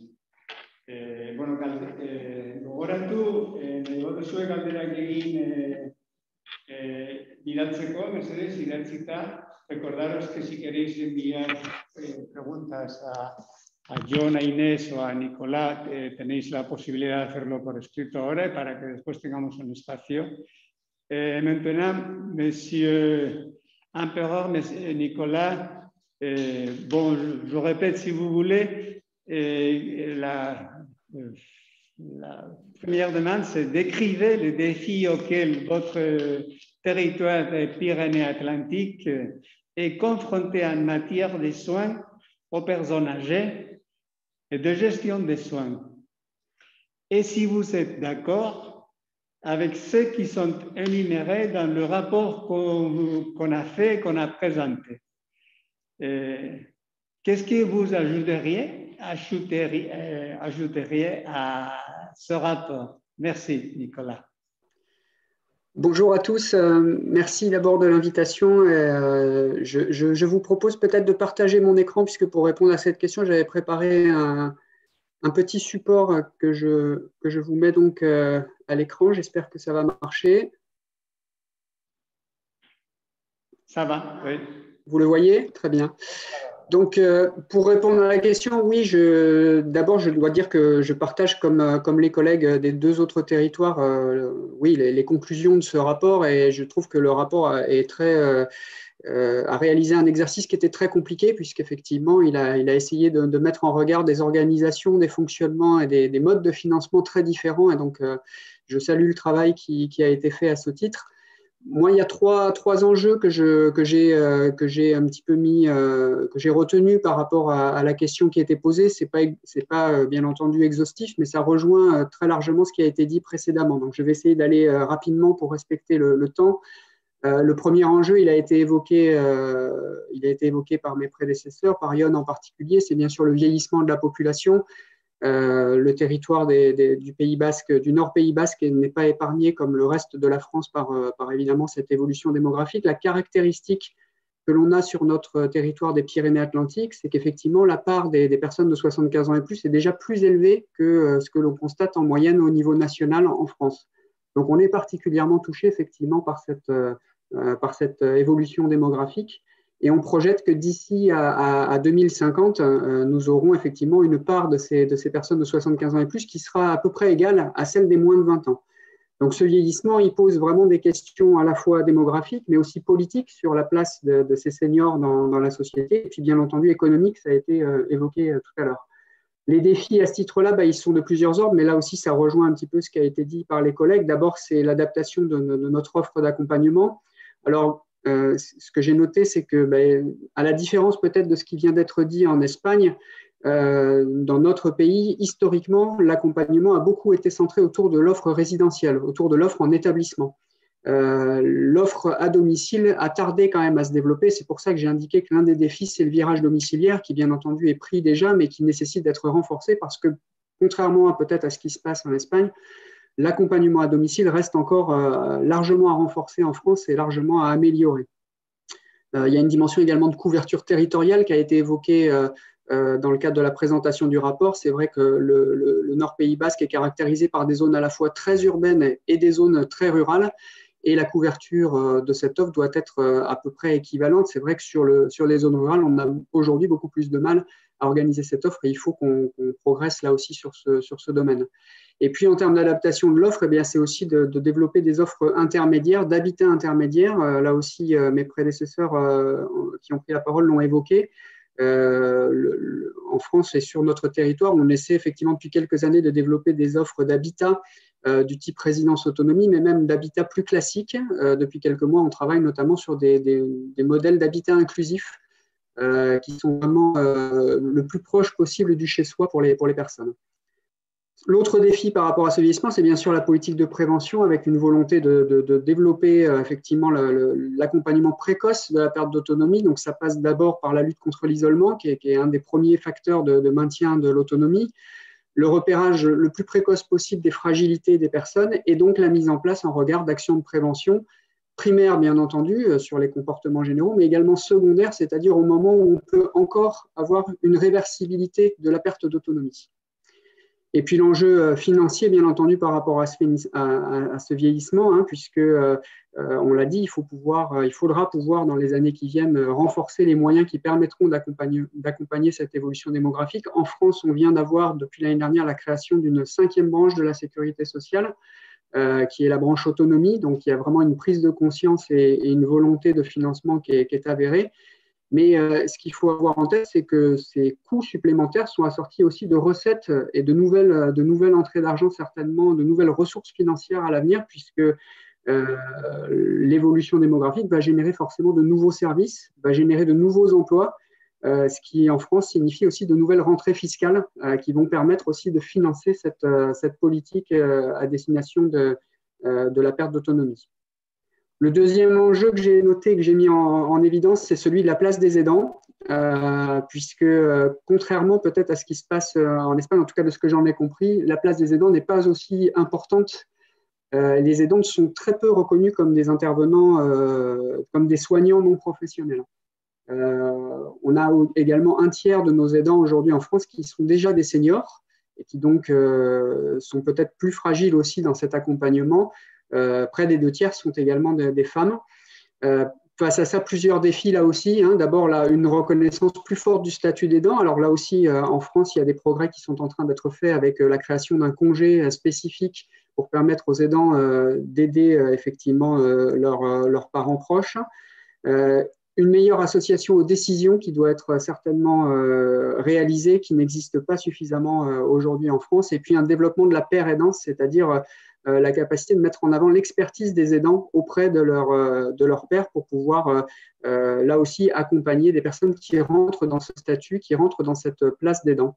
Eh, bueno, eh, gogoratu, eh, nahi bat zuen galderak egin eh, Eh, bidaltzeko, mesedez, idatzita, recordaros que si queréis enviar eh, preguntas a, a John, a Inés o a Nicolás, eh, tenéis la posibilidad de hacerlo por escrito ahora para que después tengamos un espacio. Eh, maintenant, Monsieur Empereur, Monsieur Nicolas, eh, bon, je répète si vous voulez, eh, la, la première demande, c'est d'écrire les défis auxquels votre territoire des Pyrénées-Atlantiques est confronté en matière de soins aux personnes âgées et de gestion des soins. Et si vous êtes d'accord avec ceux qui sont énumérés dans le rapport qu'on qu'on a fait, qu'on a présenté. Qu'est-ce que vous ajouteriez, ajouteriez, euh, ajouteriez à ce rapport? Merci, Nicolas. Bonjour à tous, euh, merci d'abord de l'invitation. Euh, je, je, je vous propose peut-être de partager mon écran puisque pour répondre à cette question, j'avais préparé un, un petit support que je, que je vous mets donc euh, à l'écran. J'espère que ça va marcher. Ça va, oui. Vous le voyez? Très bien. Donc, euh, pour répondre à la question, oui, je, d'abord, je dois dire que je partage, comme, comme les collègues des deux autres territoires, euh, oui, les, les conclusions de ce rapport, et je trouve que le rapport est très, euh, euh, a réalisé un exercice qui était très compliqué, puisqu'effectivement, il a, il a essayé de, de mettre en regard des organisations, des fonctionnements et des, des modes de financement très différents, et donc, euh, je salue le travail qui, qui a été fait à ce titre. Moi, il y a trois, trois enjeux que je, que j'ai, euh, que j'ai un petit peu mis, euh, que j'ai retenu par rapport à, à la question qui a été posée. C'est pas, c'est pas euh, bien entendu exhaustif, mais ça rejoint euh, très largement ce qui a été dit précédemment. Donc, je vais essayer d'aller euh, rapidement pour respecter le, le temps. Euh, le premier enjeu, il a été évoqué, euh, il a été évoqué par mes prédécesseurs, par Yon en particulier. C'est bien sûr le vieillissement de la population. Euh, le territoire des, des, du Pays Basque, du Nord Pays Basque n'est pas épargné comme le reste de la France par, par évidemment cette évolution démographique. La caractéristique que l'on a sur notre territoire des Pyrénées-Atlantiques, c'est qu'effectivement la part des, des personnes de soixante-quinze ans et plus est déjà plus élevée que euh, ce que l'on constate en moyenne au niveau national en, en France. Donc on est particulièrement touché effectivement par cette, euh, par cette évolution démographique. Et on projette que d'ici à, à, à deux mille cinquante, euh, nous aurons effectivement une part de ces, de ces personnes de soixante-quinze ans et plus qui sera à peu près égale à celle des moins de vingt ans. Donc ce vieillissement, il pose vraiment des questions à la fois démographiques, mais aussi politiques sur la place de, de ces seniors dans, dans la société. Et puis bien entendu économique, ça a été euh, évoqué euh, tout à l'heure. Les défis à ce titre-là, bah, ils sont de plusieurs ordres, mais là aussi, ça rejoint un petit peu ce qui a été dit par les collègues. D'abord, c'est l'adaptation de, de notre offre d'accompagnement. Alors, Euh, ce que j'ai noté, c'est que, ben, à la différence peut-être de ce qui vient d'être dit en Espagne, euh, dans notre pays, historiquement, l'accompagnement a beaucoup été centré autour de l'offre résidentielle, autour de l'offre en établissement. Euh, l'offre à domicile a tardé quand même à se développer. C'est pour ça que j'ai indiqué que l'un des défis, c'est le virage domiciliaire, qui bien entendu est pris déjà, mais qui nécessite d'être renforcé parce que, contrairement à peut-être à ce qui se passe en Espagne, l'accompagnement à domicile reste encore euh, largement à renforcer en France et largement à améliorer. Euh, il y a une dimension également de couverture territoriale qui a été évoquée euh, euh, dans le cadre de la présentation du rapport. C'est vrai que le, le, le Nord Pays Basque est caractérisé par des zones à la fois très urbaines et des zones très rurales. Et la couverture euh, de cette offre doit être euh, à peu près équivalente. C'est vrai que sur, le, sur les zones rurales, on a aujourd'hui beaucoup plus de mal à organiser cette offre et il faut qu'on qu'on progresse là aussi sur ce, sur ce domaine. Et puis, en termes d'adaptation de l'offre, eh bien, c'est aussi de, de développer des offres intermédiaires, d'habitat intermédiaire. Euh, là aussi, euh, mes prédécesseurs euh, qui ont pris la parole l'ont évoqué. Euh, le, le, en France et sur notre territoire, on essaie effectivement depuis quelques années de développer des offres d'habitat euh, du type résidence autonomie, mais même d'habitat plus classique. Euh, depuis quelques mois, on travaille notamment sur des, des, des modèles d'habitat inclusif euh, qui sont vraiment euh, le plus proche possible du chez-soi pour les, pour les personnes. L'autre défi par rapport à ce vieillissement, c'est bien sûr la politique de prévention avec une volonté de, de, de développer euh, effectivement l'accompagnement précoce de la perte d'autonomie. Donc, ça passe d'abord par la lutte contre l'isolement, qui, qui est un des premiers facteurs de, de maintien de l'autonomie, le repérage le plus précoce possible des fragilités des personnes et donc la mise en place en regard d'actions de prévention primaire, bien entendu, euh, sur les comportements généraux, mais également secondaire, c'est-à-dire au moment où on peut encore avoir une réversibilité de la perte d'autonomie. Et puis l'enjeu financier, bien entendu, par rapport à ce, à, à ce vieillissement, hein, puisque, euh, on l'a dit, il, faut pouvoir, il faudra pouvoir, dans les années qui viennent, renforcer les moyens qui permettront d'accompagner, d'accompagner cette évolution démographique. En France, on vient d'avoir, depuis l'année dernière, la création d'une cinquième branche de la sécurité sociale, euh, qui est la branche autonomie. Donc, il y a vraiment une prise de conscience et, et une volonté de financement qui est, qui est avérée. Mais euh, ce qu'il faut avoir en tête, c'est que ces coûts supplémentaires sont assortis aussi de recettes et de nouvelles, de nouvelles entrées d'argent, certainement, de nouvelles ressources financières à l'avenir, puisque euh, l'évolution démographique va générer forcément de nouveaux services, va générer de nouveaux emplois, euh, ce qui en France signifie aussi de nouvelles rentrées fiscales euh, qui vont permettre aussi de financer cette, euh, cette politique euh, à destination de, euh, de la perte d'autonomie. Le deuxième enjeu que j'ai noté, que j'ai mis en, en évidence, c'est celui de la place des aidants, euh, puisque euh, contrairement peut-être à ce qui se passe euh, en Espagne, en tout cas de ce que j'en ai compris, la place des aidants n'est pas aussi importante. Euh, les aidants sont très peu reconnus comme des intervenants, euh, comme des soignants non professionnels. Euh, on a également un tiers de nos aidants aujourd'hui en France qui sont déjà des seniors et qui donc euh, sont peut-être plus fragiles aussi dans cet accompagnement. Euh, près des deux tiers sont également de, des femmes. Euh, face à ça, plusieurs défis là aussi. Hein. D'abord, là, une reconnaissance plus forte du statut d'aidant. Alors là aussi, euh, en France, il y a des progrès qui sont en train d'être faits avec euh, la création d'un congé euh, spécifique pour permettre aux aidants euh, d'aider euh, effectivement euh, leurs euh, leurs parents proches. Euh, une meilleure association aux décisions qui doit être certainement euh, réalisée, qui n'existe pas suffisamment euh, aujourd'hui en France. Et puis un développement de la paire aidance, c'est-à-dire euh, Euh, la capacité de mettre en avant l'expertise des aidants auprès de leur, euh, de leur père pour pouvoir, euh, euh, là aussi, accompagner des personnes qui rentrent dans ce statut, qui rentrent dans cette place d'aidant.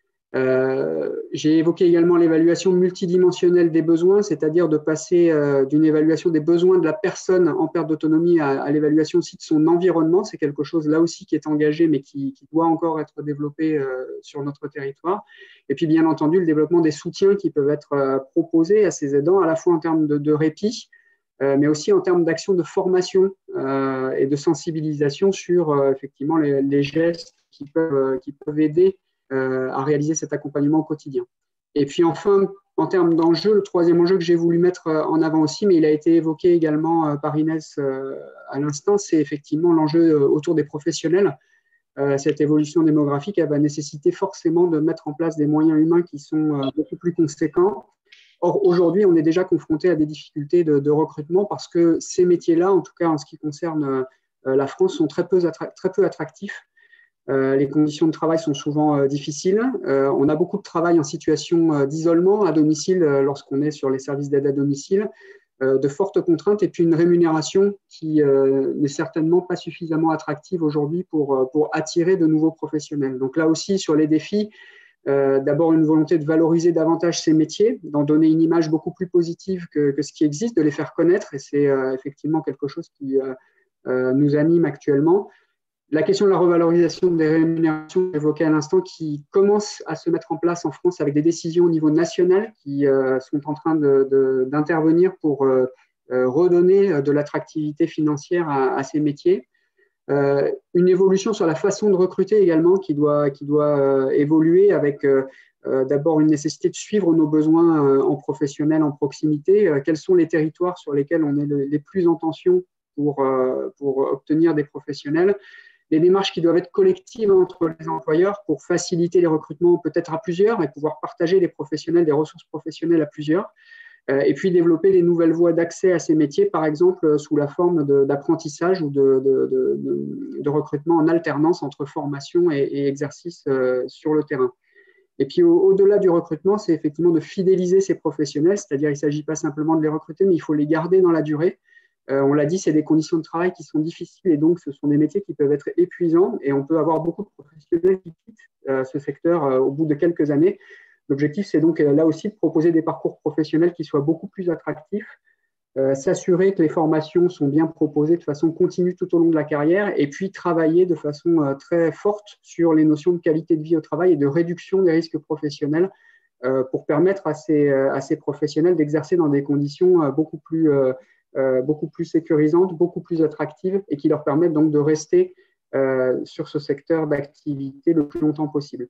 Euh, j'ai évoqué également l'évaluation multidimensionnelle des besoins, c'est-à-dire de passer euh, d'une évaluation des besoins de la personne en perte d'autonomie à, à l'évaluation aussi de son environnement. C'est quelque chose là aussi qui est engagé, mais qui, qui doit encore être développé euh, sur notre territoire. Et puis, bien entendu, le développement des soutiens qui peuvent être euh, proposés à ces aidants, à la fois en termes de, de répit, euh, mais aussi en termes d'action de formation euh, et de sensibilisation sur euh, effectivement les, les gestes qui peuvent, euh, qui peuvent aider euh, à réaliser cet accompagnement au quotidien. Et puis enfin, en termes d'enjeux, le troisième enjeu que j'ai voulu mettre en avant aussi, mais il a été évoqué également euh, par Inès euh, à l'instant, c'est effectivement l'enjeu autour des professionnels. Euh, cette évolution démographique, elle va nécessiter forcément de mettre en place des moyens humains qui sont euh, beaucoup plus conséquents. Or, aujourd'hui, on est déjà confronté à des difficultés de, de recrutement parce que ces métiers-là, en tout cas en ce qui concerne euh, la France, sont très peu, très peu attractifs. Euh, les conditions de travail sont souvent euh, difficiles. Euh, on a beaucoup de travail en situation euh, d'isolement à domicile euh, lorsqu'on est sur les services d'aide à domicile, euh, de fortes contraintes et puis une rémunération qui euh, n'est certainement pas suffisamment attractive aujourd'hui pour, pour attirer de nouveaux professionnels. Donc là aussi, sur les défis, euh, d'abord une volonté de valoriser davantage ces métiers, d'en donner une image beaucoup plus positive que, que ce qui existe, de les faire connaître, et c'est euh, effectivement quelque chose qui euh, euh, nous anime actuellement. La question de la revalorisation des rémunérations évoquée à l'instant qui commence à se mettre en place en France avec des décisions au niveau national qui euh, sont en train de, de, d'intervenir pour euh, euh, redonner de l'attractivité financière à, à ces métiers. Euh, une évolution sur la façon de recruter également qui doit, qui doit euh, évoluer avec euh, euh, d'abord une nécessité de suivre nos besoins euh, en professionnel, en proximité. Euh, quels sont les territoires sur lesquels on est le, les plus en tension pour, euh, pour obtenir des professionnels? Les démarches qui doivent être collectives entre les employeurs pour faciliter les recrutements peut-être à plusieurs et pouvoir partager les professionnels, des ressources professionnelles à plusieurs. Euh, et puis développer les nouvelles voies d'accès à ces métiers, par exemple sous la forme de, d'apprentissage ou de, de, de, de recrutement en alternance entre formation et, et exercice euh, sur le terrain. Et puis au, au-delà du recrutement, c'est effectivement de fidéliser ces professionnels, c'est-à-dire il ne s'agit pas simplement de les recruter, mais il faut les garder dans la durée. Euh, on l'a dit, c'est des conditions de travail qui sont difficiles et donc ce sont des métiers qui peuvent être épuisants et on peut avoir beaucoup de professionnels qui quittent euh, ce secteur euh, au bout de quelques années. L'objectif, c'est donc euh, là aussi de proposer des parcours professionnels qui soient beaucoup plus attractifs, euh, s'assurer que les formations sont bien proposées de façon continue tout au long de la carrière et puis travailler de façon euh, très forte sur les notions de qualité de vie au travail et de réduction des risques professionnels euh, pour permettre à ces, euh, à ces professionnels d'exercer dans des conditions euh, beaucoup plus euh, Euh, beaucoup plus sécurisantes, beaucoup plus attractives et qui leur permettent donc de rester euh, sur ce secteur d'activité le plus longtemps possible.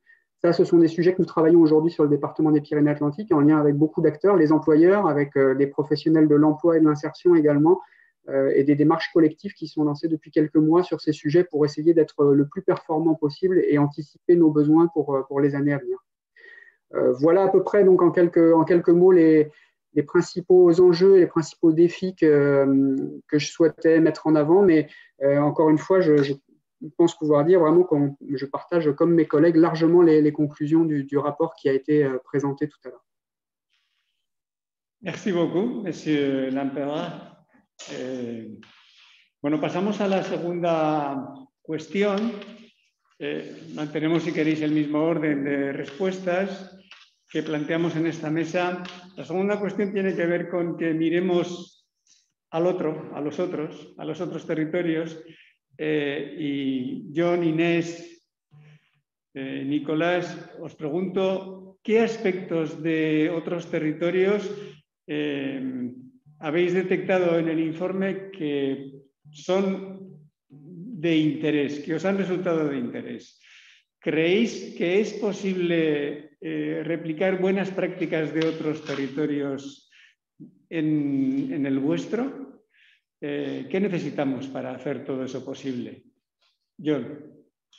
Ça, ce sont des sujets que nous travaillons aujourd'hui sur le département des Pyrénées-Atlantiques en lien avec beaucoup d'acteurs, les employeurs, avec euh, les professionnels de l'emploi et de l'insertion également, euh, et des démarches collectives qui sont lancées depuis quelques mois sur ces sujets pour essayer d'être le plus performant possible et anticiper nos besoins pour, pour les années à venir. Euh, voilà à peu près donc en quelques, en quelques mots les, les principaux enjeux et les principaux défis que, que je souhaitais mettre en avant, mais euh, encore une fois, je, je pense pouvoir dire vraiment que je partage comme mes collègues largement les, les conclusions du, du rapport qui a été euh, présenté tout à l'heure. Merci beaucoup, Monsieur Lamperat. Eh, bueno, pasamos a la segunda cuestión. Eh, mantenemos, si queréis, el mismo orden de respuestas que planteamos en esta mesa. La segunda cuestión tiene que ver con que miremos al otro, a los otros, a los otros territorios. Eh, y John, Inés, eh, Nicolás, os pregunto qué aspectos de otros territorios eh, habéis detectado en el informe que son de interés, que os han resultado de interés. ¿Creéis que es posible eh, replicar buenas prácticas de otros territorios en, en el vuestro? Eh, ¿Qué necesitamos para hacer todo eso posible? John.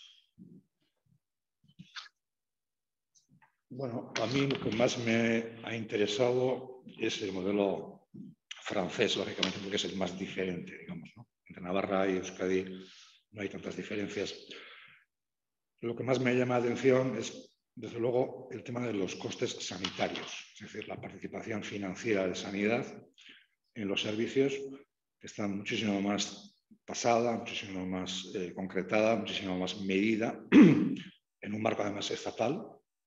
Bueno, a mí lo que más me ha interesado es el modelo francés, lógicamente, porque es el más diferente, digamos, ¿no? Entre Navarra y Euskadi no hay tantas diferencias. Lo que más me llama la atención es, desde luego, el tema de los costes sanitarios, es decir, la participación financiera de sanidad en los servicios, que está muchísimo más tasada, muchísimo más eh, concretada, muchísimo más medida, en un marco además estatal,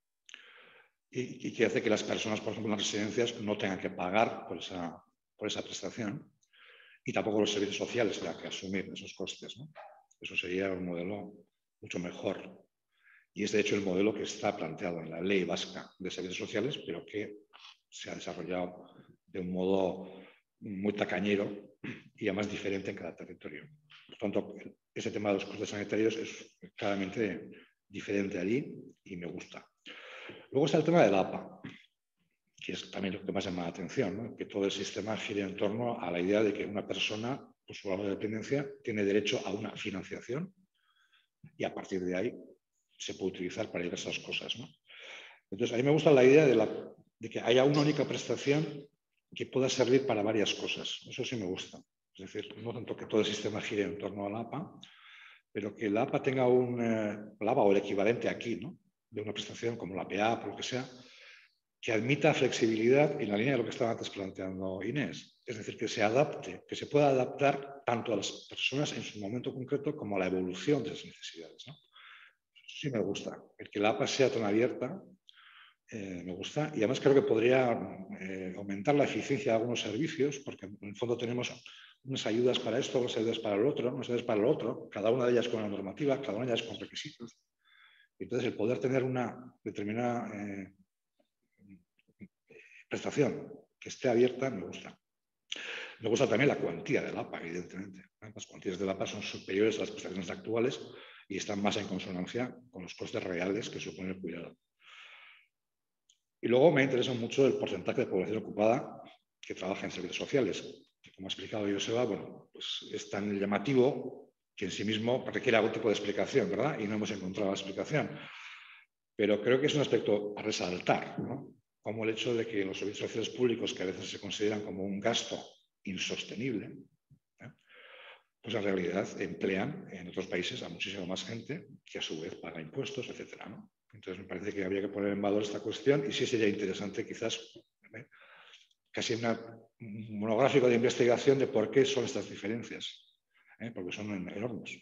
y, y que hace que las personas, por ejemplo, en las residencias no tengan que pagar por esa, por esa prestación, y tampoco los servicios sociales tengan que asumir esos costes, ¿no? Eso sería un modelo mucho mejor. Y es de hecho el modelo que está planteado en la ley vasca de servicios sociales, pero que se ha desarrollado de un modo muy tacañero y además diferente en cada territorio. Por tanto, ese tema de los costes sanitarios es claramente diferente allí y me gusta. Luego está el tema del A P A, que es también lo que más llama la atención, ¿no? Que todo el sistema gire en torno a la idea de que una persona, por su grado de dependencia, tiene derecho a una financiación y a partir de ahí se puede utilizar para diversas cosas, ¿no? Entonces, a mí me gusta la idea de, la, de que haya una única prestación que pueda servir para varias cosas. Eso sí me gusta. Es decir, no tanto que todo el sistema gire en torno a la A P A, pero que la A P A tenga un, eh, la A P A o el equivalente aquí, ¿no? De una prestación como la P A, por lo que sea, que admita flexibilidad en la línea de lo que estaba antes planteando Inés. Es decir, que se adapte, que se pueda adaptar tanto a las personas en su momento concreto como a la evolución de las necesidades, ¿no? Eso sí me gusta. El que la A P A sea tan abierta, eh, me gusta. Y además creo que podría eh, aumentar la eficiencia de algunos servicios, porque en el fondo tenemos unas ayudas para esto, unas ayudas para el otro, unas ayudas para el otro, cada una de ellas con una normativa, cada una de ellas con requisitos. Entonces, el poder tener una determinada eh, prestación que esté abierta me gusta. Me gusta también la cuantía de la A P A, evidentemente. Las cuantías de la A P A son superiores a las prestaciones actuales y están más en consonancia con los costes reales que supone el cuidado. Y luego me interesa mucho el porcentaje de población ocupada que trabaja en servicios sociales, que como ha explicado Joseba, bueno, pues es tan llamativo que en sí mismo requiere algún tipo de explicación, ¿verdad? Y no hemos encontrado la explicación. Pero creo que es un aspecto a resaltar, ¿no? Como el hecho de que los servicios sociales públicos, que a veces se consideran como un gasto insostenible, ¿eh? Pues en realidad emplean en otros países a muchísima más gente que a su vez paga impuestos, etcétera, ¿no? Entonces me parece que habría que poner en valor esta cuestión y sí sería interesante quizás ¿eh? casi una, un monográfico de investigación de por qué son estas diferencias, ¿eh? Porque son enormes.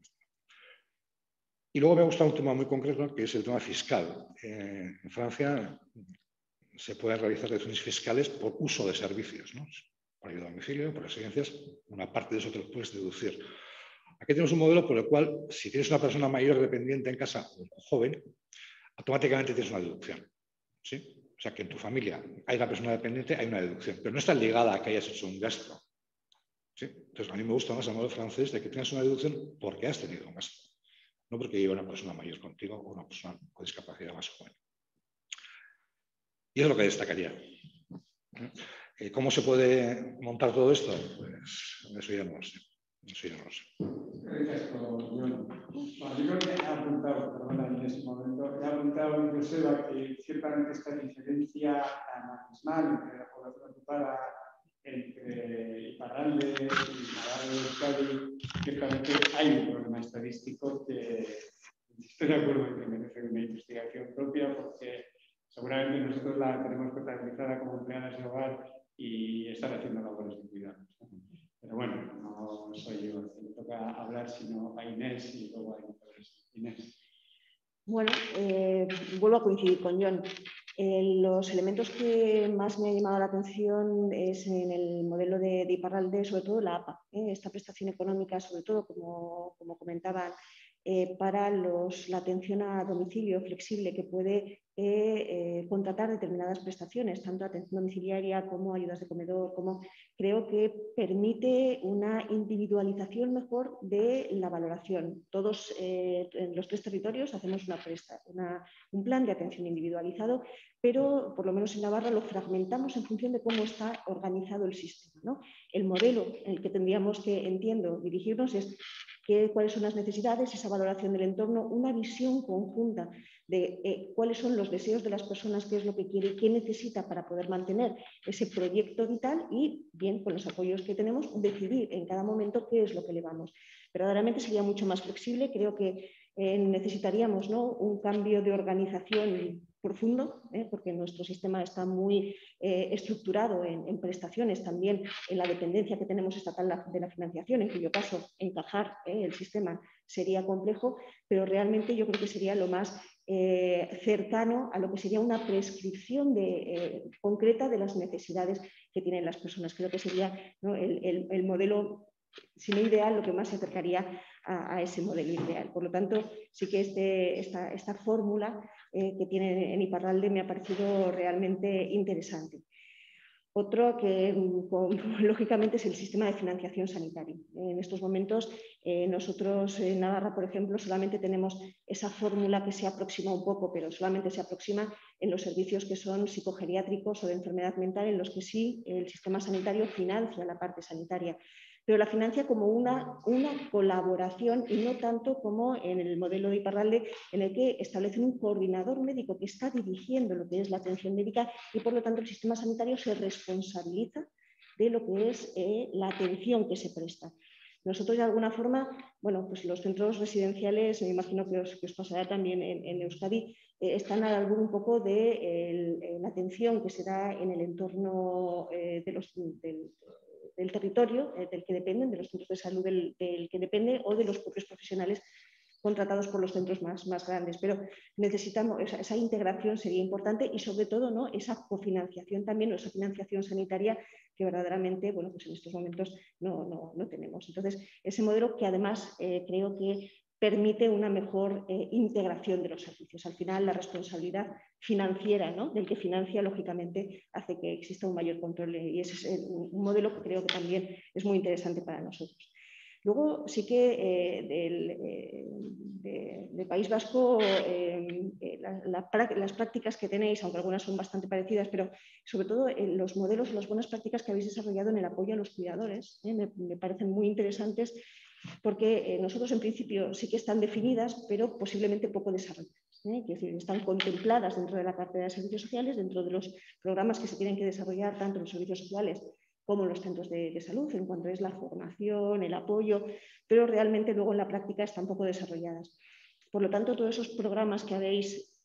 Y luego me ha gustado un tema muy concreto que es el tema fiscal. Eh, en Francia se pueden realizar deducciones fiscales por uso de servicios, ¿no? Por ayuda a domicilio, por residencias, una parte de eso te lo puedes deducir. Aquí tenemos un modelo por el cual, si tienes una persona mayor dependiente en casa o joven, automáticamente tienes una deducción, ¿sí? O sea, que en tu familia hay una persona dependiente, hay una deducción, pero no está ligada a que hayas hecho un gasto, ¿sí? Entonces, a mí me gusta más el modelo francés de que tengas una deducción porque has tenido un gasto. no porque viva una persona mayor contigo o una persona con discapacidad más joven. Y eso es lo que destacaría. ¿Cómo se puede montar todo esto? Pues eso ya no lo sé. Eso ya no lo sé. Bueno, yo creo que ha apuntado, perdona, en ese momento, he apuntado incluso a que ciertamente esta diferencia tan abismal entre la población ocupada entre Iparralde y Navarra de Euskadi, ciertamente hay un problema estadístico que estoy de acuerdo en que merece una investigación propia, porque seguramente nosotros la tenemos contabilizada como empleadas de hogar y están haciendo labores de cuidado. Pero bueno, no soy yo el que me toca hablar, sino a Inés y luego a Inés. Bueno, eh, vuelvo a coincidir con John. Eh, los elementos que más me han llamado la atención es en el modelo de, de Iparralde, sobre todo la A P A, ¿eh? Esta prestación económica, sobre todo, como, como comentaban, eh, para los, la atención a domicilio flexible que puede eh, eh, contratar determinadas prestaciones, tanto atención domiciliaria como ayudas de comedor, como creo que permite una individualización mejor de la valoración. Todos eh, en los tres territorios hacemos una presta, una, un plan de atención individualizado, pero por lo menos en Navarra lo fragmentamos en función de cómo está organizado el sistema, ¿no? El modelo en el que tendríamos que, entiendo, dirigirnos es que, cuáles son las necesidades, esa valoración del entorno, una visión conjunta de eh, cuáles son los deseos de las personas, qué es lo que quiere y qué necesita para poder mantener ese proyecto vital y, bien, con los apoyos que tenemos, decidir en cada momento qué es lo que le vamos. Verdaderamente sería mucho más flexible, creo que eh, necesitaríamos, ¿no?, un cambio de organización profundo, ¿eh? Porque nuestro sistema está muy eh, estructurado en, en prestaciones, también en la dependencia que tenemos estatal de la financiación, en cuyo caso encajar ¿eh? el sistema sería complejo, pero realmente yo creo que sería lo más eh, cercano a lo que sería una prescripción de, eh, concreta de las necesidades que tienen las personas. Creo que sería, ¿no?, el, el, el modelo, si no ideal, lo que más se acercaría a, a ese modelo ideal. Por lo tanto, sí que este, esta, esta fórmula eh, que tiene en Iparralde me ha parecido realmente interesante. Otro que, con, lógicamente, es el sistema de financiación sanitario. En estos momentos, eh, nosotros en Navarra, por ejemplo, solamente tenemos esa fórmula que se aproxima un poco, pero solamente se aproxima en los servicios que son psicogeriátricos o de enfermedad mental, en los que sí el sistema sanitario financia la parte sanitaria, pero la financia como una, una colaboración y no tanto como en el modelo de Iparralde, en el que establecen un coordinador médico que está dirigiendo lo que es la atención médica y, por lo tanto, el sistema sanitario se responsabiliza de lo que es eh, la atención que se presta. Nosotros, de alguna forma, bueno, pues los centros residenciales, me imagino que os, que os pasará también en, en Euskadi, eh, están al albur un poco de el, la atención que se da en el entorno eh, de los, del, del territorio eh, del que dependen, de los centros de salud del, del que depende o de los propios profesionales contratados por los centros más, más grandes. Pero necesitamos, esa, esa integración sería importante y, sobre todo, ¿no?, esa cofinanciación también, o esa financiación sanitaria que verdaderamente, bueno, pues en estos momentos no, no, no tenemos. Entonces, ese modelo que además eh, creo que permite una mejor eh, integración de los servicios. Al final, la responsabilidad financiera, ¿no?, del que financia, lógicamente, hace que exista un mayor control y ese es el, un modelo que creo que también es muy interesante para nosotros. Luego sí que eh, del, eh, de, de País Vasco, eh, la, la, las prácticas que tenéis, aunque algunas son bastante parecidas, pero sobre todo eh, los modelos, las buenas prácticas que habéis desarrollado en el apoyo a los cuidadores, eh, me, me parecen muy interesantes, porque eh, nosotros en principio sí que están definidas, pero posiblemente poco desarrolladas. ¿eh? Es decir, están contempladas dentro de la cartera de servicios sociales, dentro de los programas que se tienen que desarrollar tanto en los servicios sociales como en los centros de, de salud, en cuanto es la formación, el apoyo, pero realmente luego en la práctica están poco desarrolladas. Por lo tanto, todos esos programas que habéis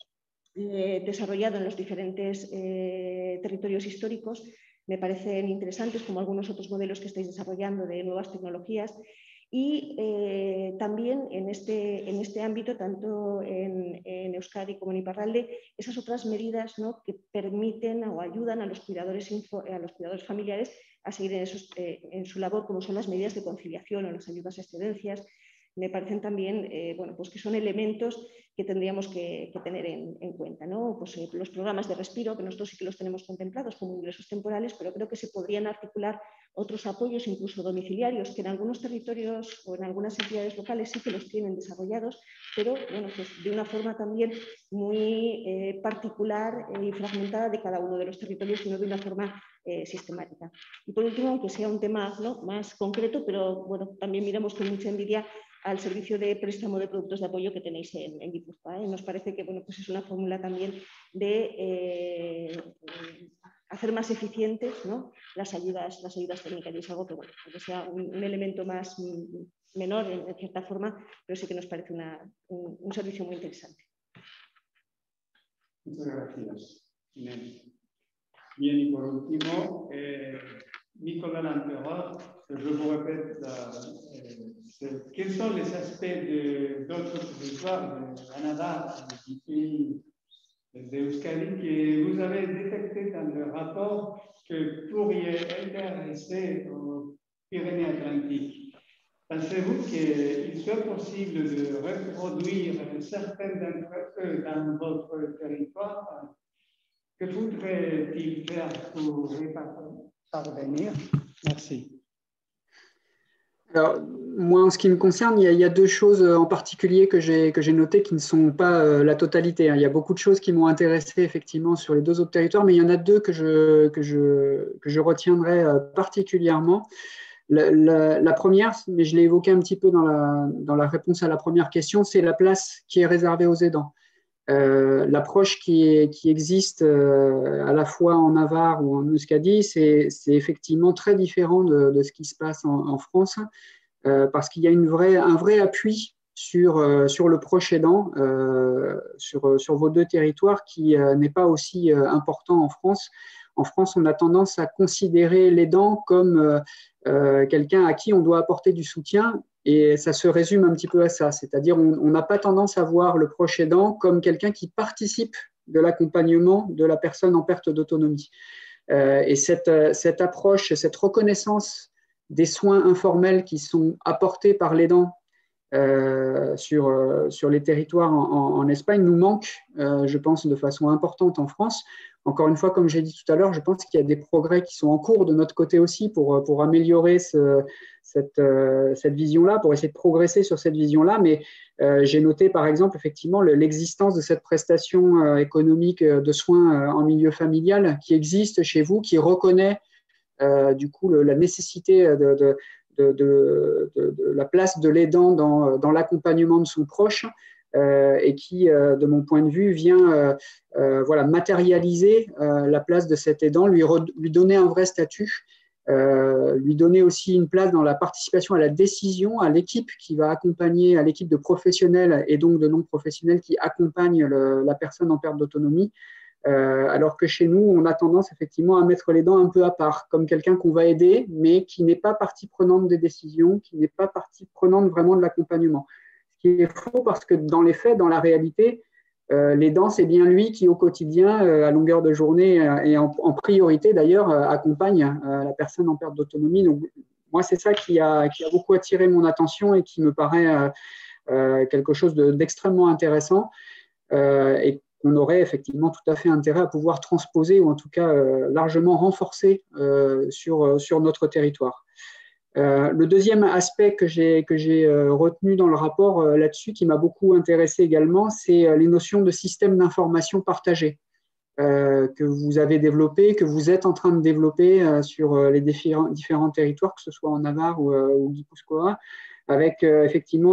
eh, desarrollado en los diferentes eh, territorios históricos me parecen interesantes, como algunos otros modelos que estáis desarrollando de nuevas tecnologías. Y eh, también en este, en este ámbito, tanto en, en Euskadi como en Iparralde, esas otras medidas, ¿no?, que permiten o ayudan a los cuidadores, a los cuidadores familiares a seguir en, esos, eh, en su labor, como son las medidas de conciliación o las ayudas a excedencias. me parecen también eh, bueno, pues que son elementos que tendríamos que, que tener en, en cuenta, ¿no? Pues, eh, los programas de respiro, que nosotros sí que los tenemos contemplados como ingresos temporales, pero creo que se podrían articular otros apoyos, incluso domiciliarios, que en algunos territorios o en algunas entidades locales sí que los tienen desarrollados, pero bueno, pues de una forma también muy eh, particular y fragmentada de cada uno de los territorios, y no de una forma eh, sistemática. Y por último, aunque sea un tema, ¿no?, más concreto, pero bueno, también miramos con mucha envidia al servicio de préstamo de productos de apoyo que tenéis en, en Guipúzcoa, ¿eh? Nos parece que bueno, pues es una fórmula también de eh, hacer más eficientes, ¿no?, las ayudas, las ayudas técnicas, y es algo que, bueno, que sea un, un elemento más menor en, en cierta forma, pero sí que nos parece una, un, un servicio muy interesante. Muchas gracias, Inés. Bien, y por último, eh, Nicolas Lamperot, je vous répète, euh, quels sont les aspects d'autres territoires, de Canada, du pays d'Euskadi, que vous avez détecté dans le rapport que pourraient intéresser aux Pyrénées-Atlantiques? Pensez-vous qu'il soit possible de reproduire certains d'entre eux dans votre territoire? Que faudrait-il faire pour y parvenir? Merci. Alors, moi, en ce qui me concerne, il y a, il y a deux choses en particulier que j'ai que j'ai notées qui ne sont pas euh, la totalité, hein. Il y a beaucoup de choses qui m'ont intéressé effectivement sur les deux autres territoires, mais il y en a deux que je, que je, que je retiendrai euh, particulièrement. La, la, la première, mais je l'ai évoqué un petit peu dans la, dans la réponse à la première question, c'est la place qui est réservée aux aidants. Euh, l'approche qui, est, qui existe euh, à la fois en Navarre ou en Euskadi, c'est effectivement très différent de, de ce qui se passe en, en France, euh, parce qu'il y a une vraie, un vrai appui sur, euh, sur le proche aidant, euh, sur, sur vos deux territoires, qui euh, n'est pas aussi euh, important en France. En France, on a tendance à considérer l'aidant comme euh, euh, quelqu'un à qui on doit apporter du soutien. Et ça se résume un petit peu à ça, c'est-à-dire on n'a pas tendance à voir le proche aidant comme quelqu'un qui participe de l'accompagnement de la personne en perte d'autonomie. Euh, et cette, cette approche, cette reconnaissance des soins informels qui sont apportés par l'aidant euh, sur, sur les territoires en, en, en Espagne nous manque, euh, je pense, de façon importante en France. Encore une fois, comme j'ai dit tout à l'heure, je pense qu'il y a des progrès qui sont en cours de notre côté aussi pour, pour améliorer ce, cette, euh, cette vision-là, pour essayer de progresser sur cette vision-là. Mais euh, j'ai noté, par exemple, effectivement, l'existence de cette prestation euh, économique de soins euh, en milieu familial qui existe chez vous, qui reconnaît euh, du coup le, la nécessité de, de, de, de, de, de la place de l'aidant dans, dans l'accompagnement de son proche. Euh, et qui, euh, de mon point de vue, vient euh, euh, voilà, matérialiser euh, la place de cet aidant, lui, lui donner un vrai statut, euh, lui donner aussi une place dans la participation à la décision, à l'équipe qui va accompagner, à l'équipe de professionnels et donc de non-professionnels qui accompagnent le, la personne en perte d'autonomie, euh, alors que chez nous, on a tendance effectivement à mettre l'aidant un peu à part, comme quelqu'un qu'on va aider, mais qui n'est pas partie prenante des décisions, qui n'est pas partie prenante vraiment de l'accompagnement. Ce qui est faux parce que dans les faits, dans la réalité, euh, l'aidant, c'est bien lui qui au quotidien, euh, à longueur de journée euh, et en, en priorité d'ailleurs, euh, accompagne euh, la personne en perte d'autonomie. Donc moi, c'est ça qui a, qui a beaucoup attiré mon attention et qui me paraît euh, euh, quelque chose d'extrêmement intéressant euh, et qu'on aurait effectivement tout à fait intérêt à pouvoir transposer ou en tout cas euh, largement renforcer euh, sur, sur notre territoire. Euh, le deuxième aspect que j'ai que j'ai euh, retenu dans le rapport euh, là-dessus, qui m'a beaucoup intéressé également, c'est euh, les notions de système d'information partagé euh, que vous avez développé, que vous êtes en train de développer euh, sur euh, les différents, différents territoires, que ce soit en Navarre ou, euh, ou Guipúzcoa, avec euh, effectivement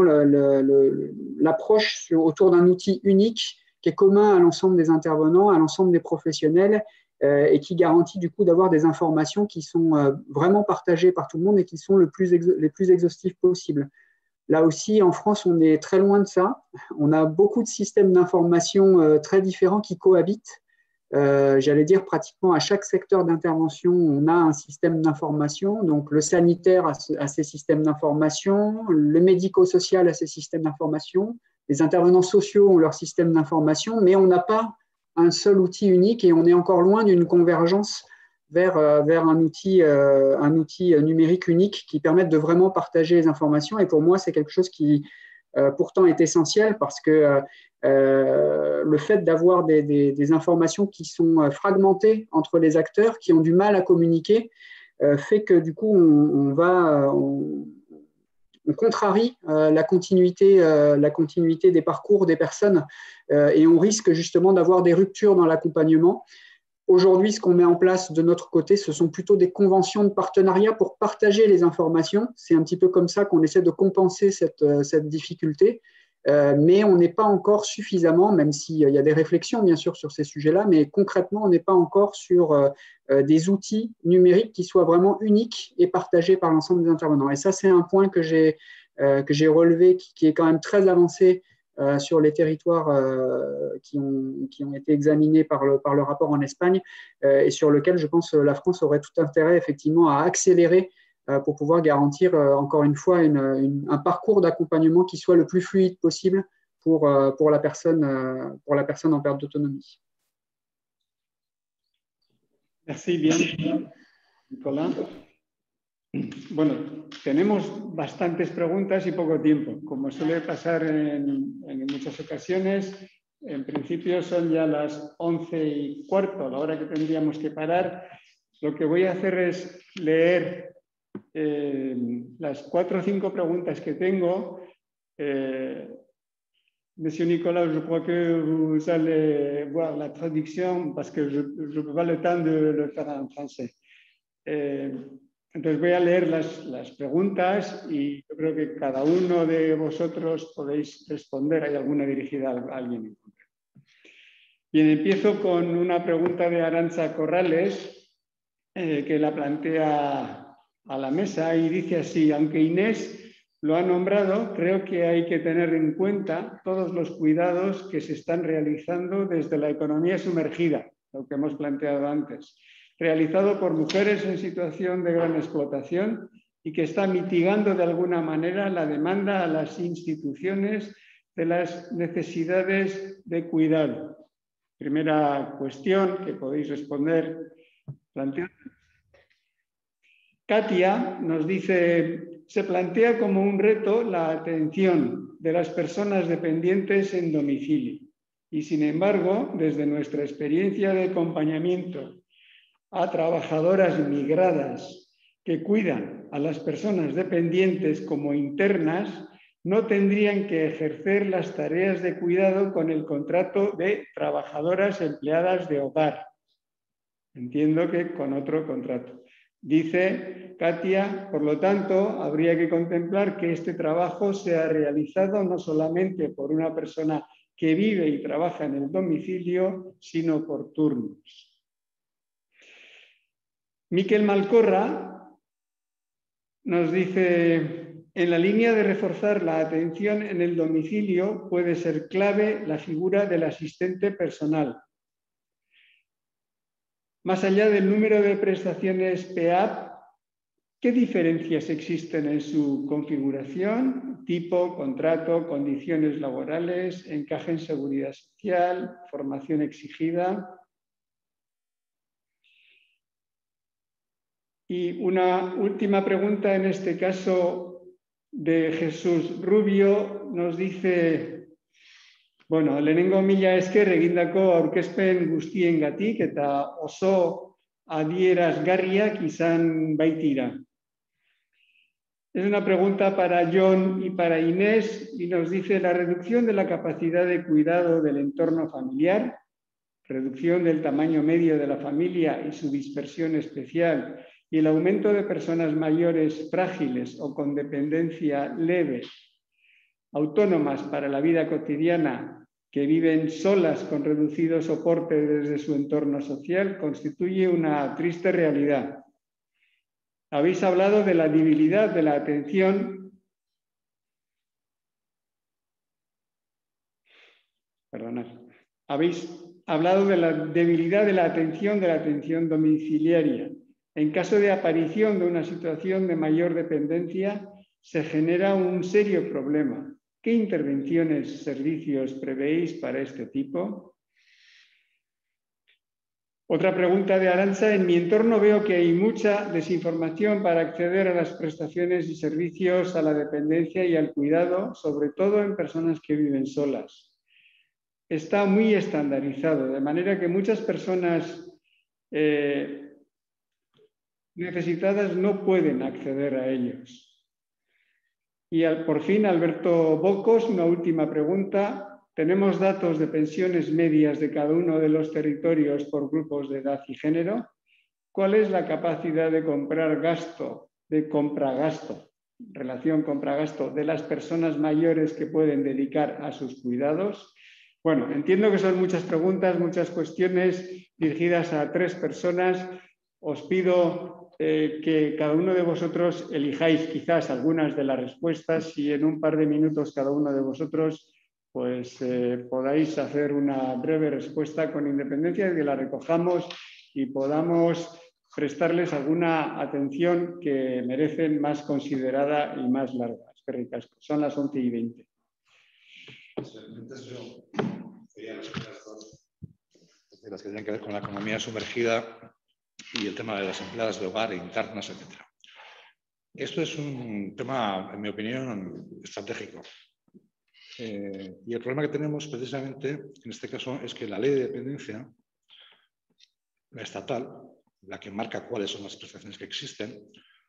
l'approche autour d'un outil unique qui est commun à l'ensemble des intervenants, à l'ensemble des professionnels, Euh, et qui garantit du coup d'avoir des informations qui sont euh, vraiment partagées par tout le monde et qui sont le plus les plus exhaustives possibles. Là aussi, en France, on est très loin de ça. On a beaucoup de systèmes d'information euh, très différents qui cohabitent. Euh, J'allais dire pratiquement à chaque secteur d'intervention, on a un système d'information. Donc le sanitaire a, ce, a ses systèmes d'information, le médico-social a ses systèmes d'information, les intervenants sociaux ont leur système d'information, mais on n'a pas un seul outil unique et on est encore loin d'une convergence vers, euh, vers un, outil, euh, un outil numérique unique qui permette de vraiment partager les informations. Et pour moi, c'est quelque chose qui euh, pourtant est essentiel parce que euh, le fait d'avoir des, des, des informations qui sont fragmentées entre les acteurs, qui ont du mal à communiquer, euh, fait que du coup, on, on va... On, on contrarie euh, la, continuité, euh, la continuité des parcours des personnes euh, et on risque justement d'avoir des ruptures dans l'accompagnement. Aujourd'hui, ce qu'on met en place de notre côté, ce sont plutôt des conventions de partenariat pour partager les informations. C'est un petit peu comme ça qu'on essaie de compenser cette, euh, cette difficulté. Euh, mais on n'est pas encore suffisamment, même s'il y a des réflexions bien sûr sur ces sujets-là, mais concrètement, on n'est pas encore sur euh, euh, des outils numériques qui soient vraiment uniques et partagés par l'ensemble des intervenants. Et ça, c'est un point que j'ai euh, que j'ai relevé, qui, qui est quand même très avancé euh, sur les territoires euh, qui, ont, qui ont été examinés par le, par le rapport en Espagne euh, et sur lequel je pense que la France aurait tout intérêt effectivement à accélérer pour pouvoir garantir, encore une fois, une, une, un parcours d'accompagnement qui soit le plus fluide possible pour, pour, la, personne, pour la personne en perte d'autonomie. Merci bien, Nicolás. Bueno, tenemos bastantes preguntas y poco tiempo. Como suele pasar en, en muchas ocasiones, en principio son ya las once y cuarto, la hora que tendríamos que parar. Lo que voy a hacer es leer Eh, las cuatro o cinco preguntas que tengo. Eh, Monsieur Nicolas, je crois que vous allez voir la traducción parce que je ne peux pas le temps de le faire en français. Eh, entonces voy a leer las, las preguntas y yo creo que cada uno de vosotros podéis responder. Hay alguna dirigida a alguien en concreto. Bien, empiezo con una pregunta de Arantxa Corrales eh, que la plantea a la mesa y dice así: aunque Inés lo ha nombrado, creo que hay que tener en cuenta todos los cuidados que se están realizando desde la economía sumergida, lo que hemos planteado antes, realizado por mujeres en situación de gran explotación y que está mitigando de alguna manera la demanda a las instituciones de las necesidades de cuidado. Primera cuestión que podéis responder planteando. Katia nos dice: se plantea como un reto la atención de las personas dependientes en domicilio y, sin embargo, desde nuestra experiencia de acompañamiento a trabajadoras migradas que cuidan a las personas dependientes como internas, no tendrían que ejercer las tareas de cuidado con el contrato de trabajadoras empleadas de hogar. Entiendo que con otro contrato. Dice Katia, por lo tanto, habría que contemplar que este trabajo sea realizado no solamente por una persona que vive y trabaja en el domicilio, sino por turnos. Miquel Malcorra nos dice: en la línea de reforzar la atención en el domicilio puede ser clave la figura del asistente personal. Más allá del número de prestaciones P A P, ¿qué diferencias existen en su configuración, tipo, contrato, condiciones laborales, encaje en seguridad social, formación exigida? Y una última pregunta, en este caso de Jesús Rubio, nos dice: bueno, lehenengo mila esker egindako aurkezpen guztiengatik eta oso adierazgarriak izan baitira. Es una pregunta para John y para Inés y nos dice: la reducción de la capacidad de cuidado del entorno familiar, reducción del tamaño medio de la familia y su dispersión especial y el aumento de personas mayores frágiles o con dependencia leve, autónomas para la vida cotidiana, que viven solas con reducido soporte desde su entorno social, constituye una triste realidad. Habéis hablado de la debilidad de la atención, perdonad, habéis hablado de la debilidad de la atención, de la atención domiciliaria. En caso de aparición de una situación de mayor dependencia, se genera un serio problema. ¿Qué intervenciones, servicios prevéis para este tipo? Otra pregunta de Arantxa. En mi entorno veo que hay mucha desinformación para acceder a las prestaciones y servicios a la dependencia y al cuidado, sobre todo en personas que viven solas. Está muy estandarizado, de manera que muchas personas eh, necesitadas no pueden acceder a ellos. Y al, por fin, Alberto Bocos, una última pregunta. ¿Tenemos datos de pensiones medias de cada uno de los territorios por grupos de edad y género? ¿Cuál es la capacidad de comprar gasto, de compra-gasto, relación compra-gasto de las personas mayores que pueden dedicar a sus cuidados? Bueno, entiendo que son muchas preguntas, muchas cuestiones dirigidas a tres personas. Os pido eh, que cada uno de vosotros elijáis quizás algunas de las respuestas y en un par de minutos cada uno de vosotros pues eh, podáis hacer una breve respuesta con independencia de que la recojamos y podamos prestarles alguna atención que merecen más considerada y más larga. Eskerrik asko. Son las once y veinte. Las que tienen que ver con la economía sumergida y el tema de las empleadas de hogar, internas, etcétera. Esto es un tema, en mi opinión, estratégico. Eh, y el problema que tenemos precisamente en este caso es que la ley de dependencia, la estatal, la que marca cuáles son las prestaciones que existen,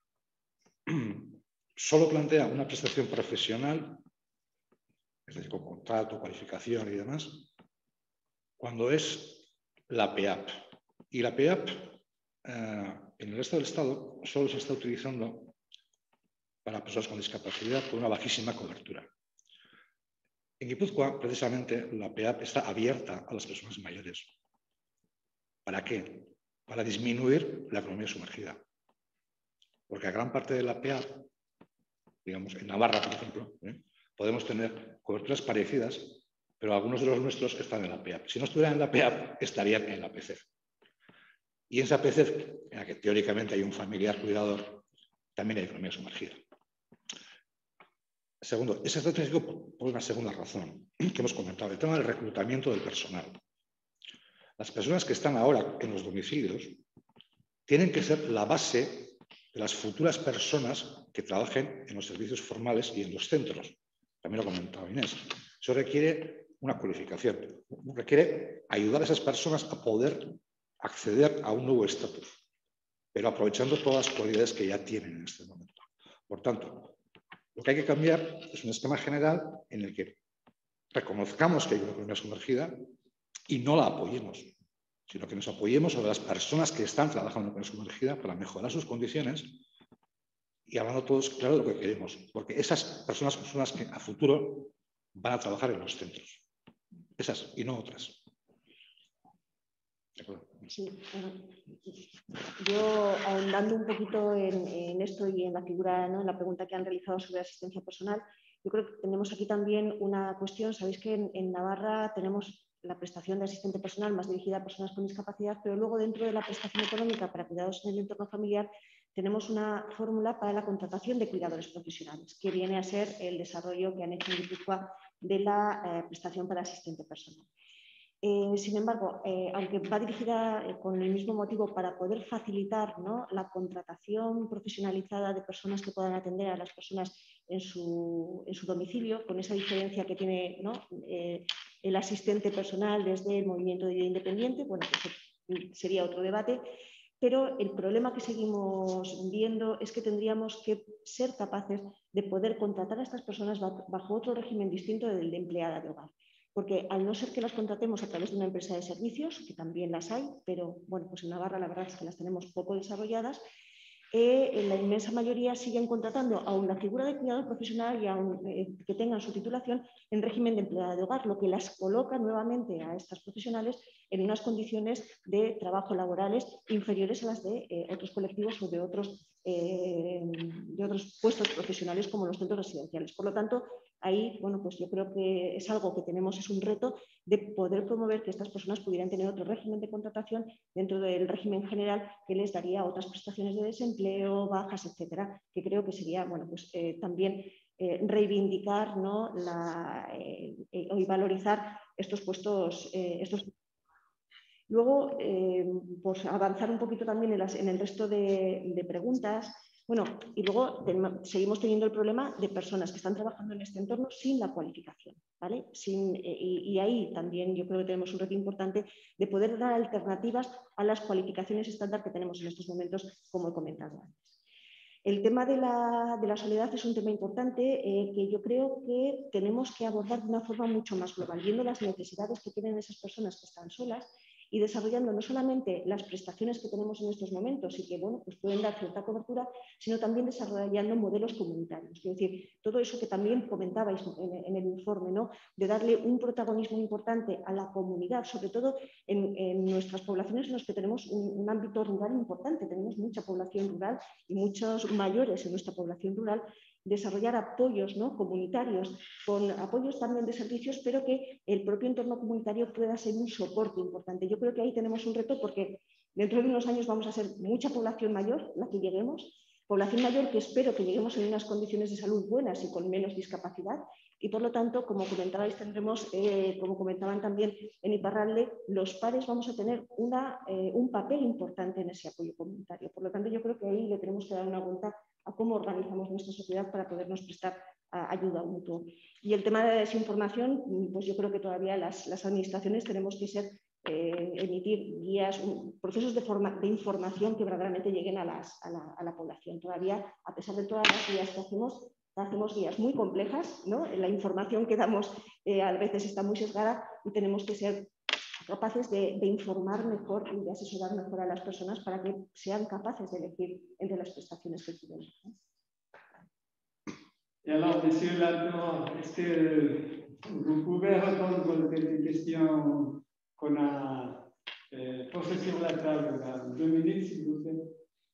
solo plantea una prestación profesional, es decir, con contrato, cualificación y demás, cuando es la P A P. Y la P A P eh, en el resto del Estado solo se está utilizando para personas con discapacidad con una bajísima cobertura. En Guipúzcoa, precisamente, la P A P está abierta a las personas mayores. ¿Para qué? Para disminuir la economía sumergida. Porque a gran parte de la P A P, digamos, en Navarra, por ejemplo, ¿eh? podemos tener coberturas parecidas, pero algunos de los nuestros están en la P A P. Si no estuvieran en la P A P, estarían en la P C E F. Y en esa P C E F, en la que teóricamente hay un familiar cuidador, también hay economía sumergida. Segundo, es estratégico por una segunda razón que hemos comentado, el tema del reclutamiento del personal. Las personas que están ahora en los domicilios tienen que ser la base de las futuras personas que trabajen en los servicios formales y en los centros. También lo ha comentado Inés. Eso requiere una cualificación, requiere ayudar a esas personas a poder acceder a un nuevo estatus, pero aprovechando todas las cualidades que ya tienen en este momento. Por tanto, lo que hay que cambiar es un esquema general en el que reconozcamos que hay una economía sumergida y no la apoyemos, sino que nos apoyemos sobre las personas que están trabajando en la economía sumergida para mejorar sus condiciones y hablando todos claro de lo que queremos, porque esas personas son las que a futuro van a trabajar en los centros. Esas y no otras. ¿De acuerdo? Sí, bueno, yo ahondando un poquito en, en esto y en la figura, ¿no? en la pregunta que han realizado sobre asistencia personal, yo creo que tenemos aquí también una cuestión. Sabéis que en, en Navarra tenemos la prestación de asistente personal más dirigida a personas con discapacidad, pero luego dentro de la prestación económica para cuidados en el entorno familiar tenemos una fórmula para la contratación de cuidadores profesionales, que viene a ser el desarrollo que han hecho en Guipúzcoa de la eh, prestación para asistente personal. Eh, sin embargo, eh, aunque va dirigida eh, con el mismo motivo para poder facilitar, ¿no?, la contratación profesionalizada de personas que puedan atender a las personas en su, en su domicilio, con esa diferencia que tiene, ¿no?, eh, el asistente personal desde el movimiento de vida independiente, bueno, eso sería otro debate, pero el problema que seguimos viendo es que tendríamos que ser capaces de poder contratar a estas personas bajo otro régimen distinto del de empleada de hogar. Porque al no ser que las contratemos a través de una empresa de servicios, que también las hay, pero bueno, pues en Navarra la verdad es que las tenemos poco desarrolladas, eh, en la inmensa mayoría siguen contratando a una figura de cuidador profesional y a un, eh, que tengan su titulación en régimen de empleada de hogar, lo que las coloca nuevamente a estas profesionales en unas condiciones de trabajo laborales inferiores a las de eh, otros colectivos o de otros, eh, de otros puestos profesionales como los centros residenciales. Por lo tanto, ahí, bueno, pues yo creo que es algo que tenemos, es un reto de poder promover que estas personas pudieran tener otro régimen de contratación dentro del régimen general que les daría otras prestaciones de desempleo, bajas, etcétera, que creo que sería, bueno, pues eh, también eh, reivindicar, ¿no?, la, eh, eh, y valorizar estos puestos. Eh, estos... Luego, eh, pues avanzar un poquito también en, las, en el resto de, de preguntas. Bueno, y luego ten, seguimos teniendo el problema de personas que están trabajando en este entorno sin la cualificación, ¿vale? Sin, eh, y, y ahí también yo creo que tenemos un reto importante de poder dar alternativas a las cualificaciones estándar que tenemos en estos momentos, como he comentado antes. El tema de la, de la soledad es un tema importante eh, que yo creo que tenemos que abordar de una forma mucho más global, viendo las necesidades que tienen esas personas que están solas y desarrollando no solamente las prestaciones que tenemos en estos momentos y que bueno, pues pueden dar cierta cobertura, sino también desarrollando modelos comunitarios. Es decir, todo eso que también comentabais en, en el informe, ¿no? De darle un protagonismo importante a la comunidad, sobre todo en, en nuestras poblaciones en las que tenemos un, un ámbito rural importante. Tenemos mucha población rural y muchos mayores en nuestra población rural. Desarrollar apoyos, ¿no? Comunitarios, con apoyos también de servicios, pero que el propio entorno comunitario pueda ser un soporte importante. Yo creo que ahí tenemos un reto porque dentro de unos años vamos a ser mucha población mayor, la que lleguemos, población mayor que espero que lleguemos en unas condiciones de salud buenas y con menos discapacidad, y por lo tanto, como comentabais, tendremos, eh, como comentaban también en Iparralde, los padres vamos a tener una, eh, un papel importante en ese apoyo comunitario. Por lo tanto, yo creo que ahí le tenemos que dar una vuelta a cómo organizamos nuestra sociedad para podernos prestar a ayuda mutua. Y el tema de la desinformación, pues yo creo que todavía las, las administraciones tenemos que ser, eh, emitir guías, un, procesos de, forma, de información que verdaderamente lleguen a, las, a, la, a la población. Todavía, a pesar de todas las guías que hacemos, hacemos guías muy complejas, ¿no? La información que damos eh, a veces está muy sesgada y tenemos que ser capaces de, de informar mejor y de asesorar mejor a las personas para que sean capaces de elegir entre las prestaciones que quieren. Et alors, Monsieur Lalto, est-ce que vous pouvez répondre aux quelques questions qu'on a euh, posées sur la table dans deux minutes, s'il vous plaît?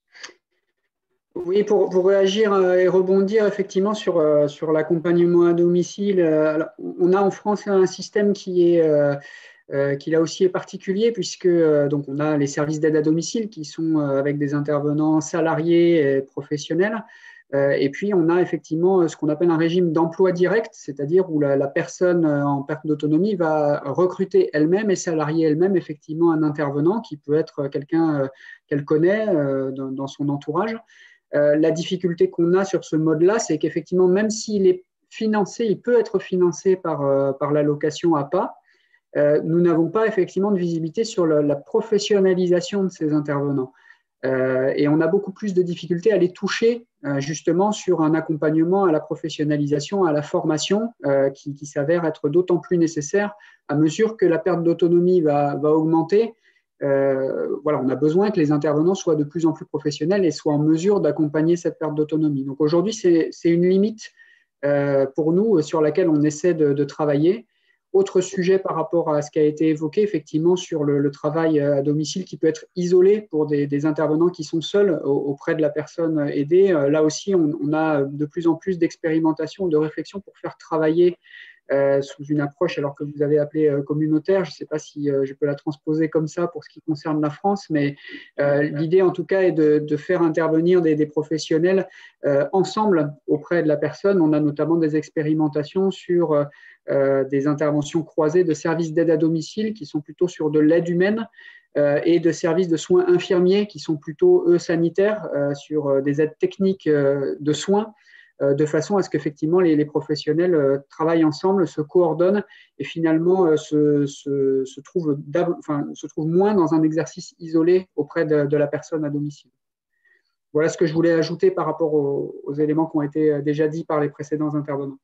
Oui, pour, pour réagir et rebondir effectivement sur, sur l'accompagnement à domicile, alors, on a en France un système qui est euh, Euh, qui là aussi est particulier puisque euh, donc on a les services d'aide à domicile qui sont euh, avec des intervenants salariés et professionnels euh, et puis on a effectivement ce qu'on appelle un régime d'emploi direct, c'est-à-dire où la, la personne en perte d'autonomie va recruter elle-même et salarier elle-même effectivement un intervenant qui peut être quelqu'un euh, qu'elle connaît euh, dans, dans son entourage. Euh, la difficulté qu'on a sur ce mode-là, c'est qu'effectivement même s'il est financé, il peut être financé par, euh, par l'allocation A P A. Euh, nous n'avons pas effectivement de visibilité sur la, la professionnalisation de ces intervenants. Euh, et on a beaucoup plus de difficultés à les toucher euh, justement sur un accompagnement à la professionnalisation, à la formation euh, qui, qui s'avère être d'autant plus nécessaire à mesure que la perte d'autonomie va, va augmenter. Euh, voilà, on a besoin que les intervenants soient de plus en plus professionnels et soient en mesure d'accompagner cette perte d'autonomie. Donc aujourd'hui, c'est, c'est une limite euh, pour nous sur laquelle on essaie de, de travailler. Autre sujet par rapport à ce qui a été évoqué, effectivement, sur le, le travail à domicile qui peut être isolé pour des, des intervenants qui sont seuls auprès de la personne aidée. Là aussi, on, on a de plus en plus d'expérimentation, de réflexion pour faire travailler euh, sous une approche, alors que vous avez appelé euh, communautaire. Je ne sais pas si euh, je peux la transposer comme ça pour ce qui concerne la France, mais euh, l'idée, en tout cas, est de, de faire intervenir des, des professionnels euh, ensemble auprès de la personne. On a notamment des expérimentations sur euh, Euh, des interventions croisées de services d'aide à domicile qui sont plutôt sur de l'aide humaine euh, et de services de soins infirmiers qui sont plutôt, eux, sanitaires, euh, sur euh, des aides techniques euh, de soins, euh, de façon à ce qu'effectivement les, les professionnels euh, travaillent ensemble, se coordonnent et finalement euh, se, se, se, trouvent enfin, se trouvent moins dans un exercice isolé auprès de, de la personne à domicile. Voilà ce que je voulais ajouter par rapport aux, aux éléments qui ont été déjà dits par les précédents intervenants.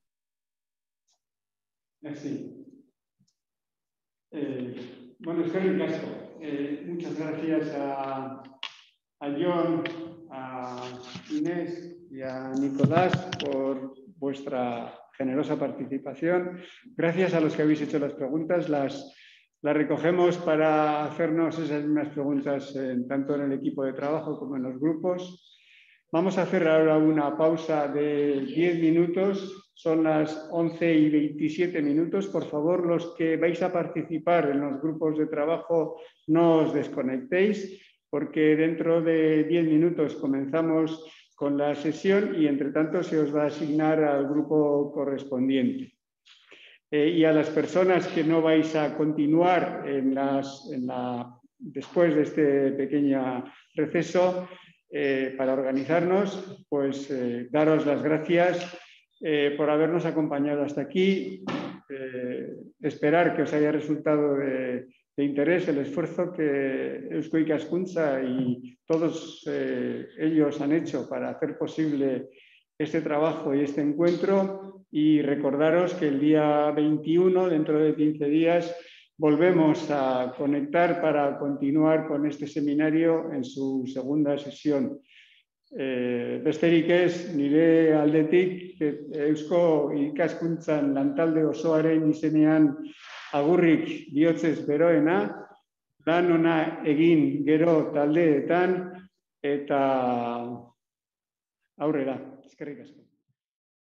Merci. Eh, bueno, estoy en caso. Eh, muchas gracias a, a John, a Inés y a Nicolás por vuestra generosa participación. Gracias a los que habéis hecho las preguntas. Las, las recogemos para hacernos esas mismas preguntas eh, tanto en el equipo de trabajo como en los grupos. Vamos a hacer ahora una pausa de diez minutos. Son las once y veintisiete minutos. Por favor, los que vais a participar en los grupos de trabajo, no os desconectéis, porque dentro de diez minutos comenzamos con la sesión y, entre tanto, se os va a asignar al grupo correspondiente. Eh, y a las personas que no vais a continuar en, las, en la después de este pequeño receso, eh, para organizarnos, pues eh, daros las gracias eh, por habernos acompañado hasta aquí. Eh, esperar que os haya resultado de, de interés el esfuerzo que Eusko Ikaskuntza y todos eh, ellos han hecho para hacer posible este trabajo y este encuentro, y recordaros que el día veintiuno, dentro de quince días, volvemos a conectar para continuar con este seminario en su segunda sesión. Eh, besterik ez, nire aldetik, Eusko Ikaskuntzan lantalde osoaren izenean agurrik bihotzez beroena, lan ona egin gero taldeetan eta aurrera. Eskerrik asko.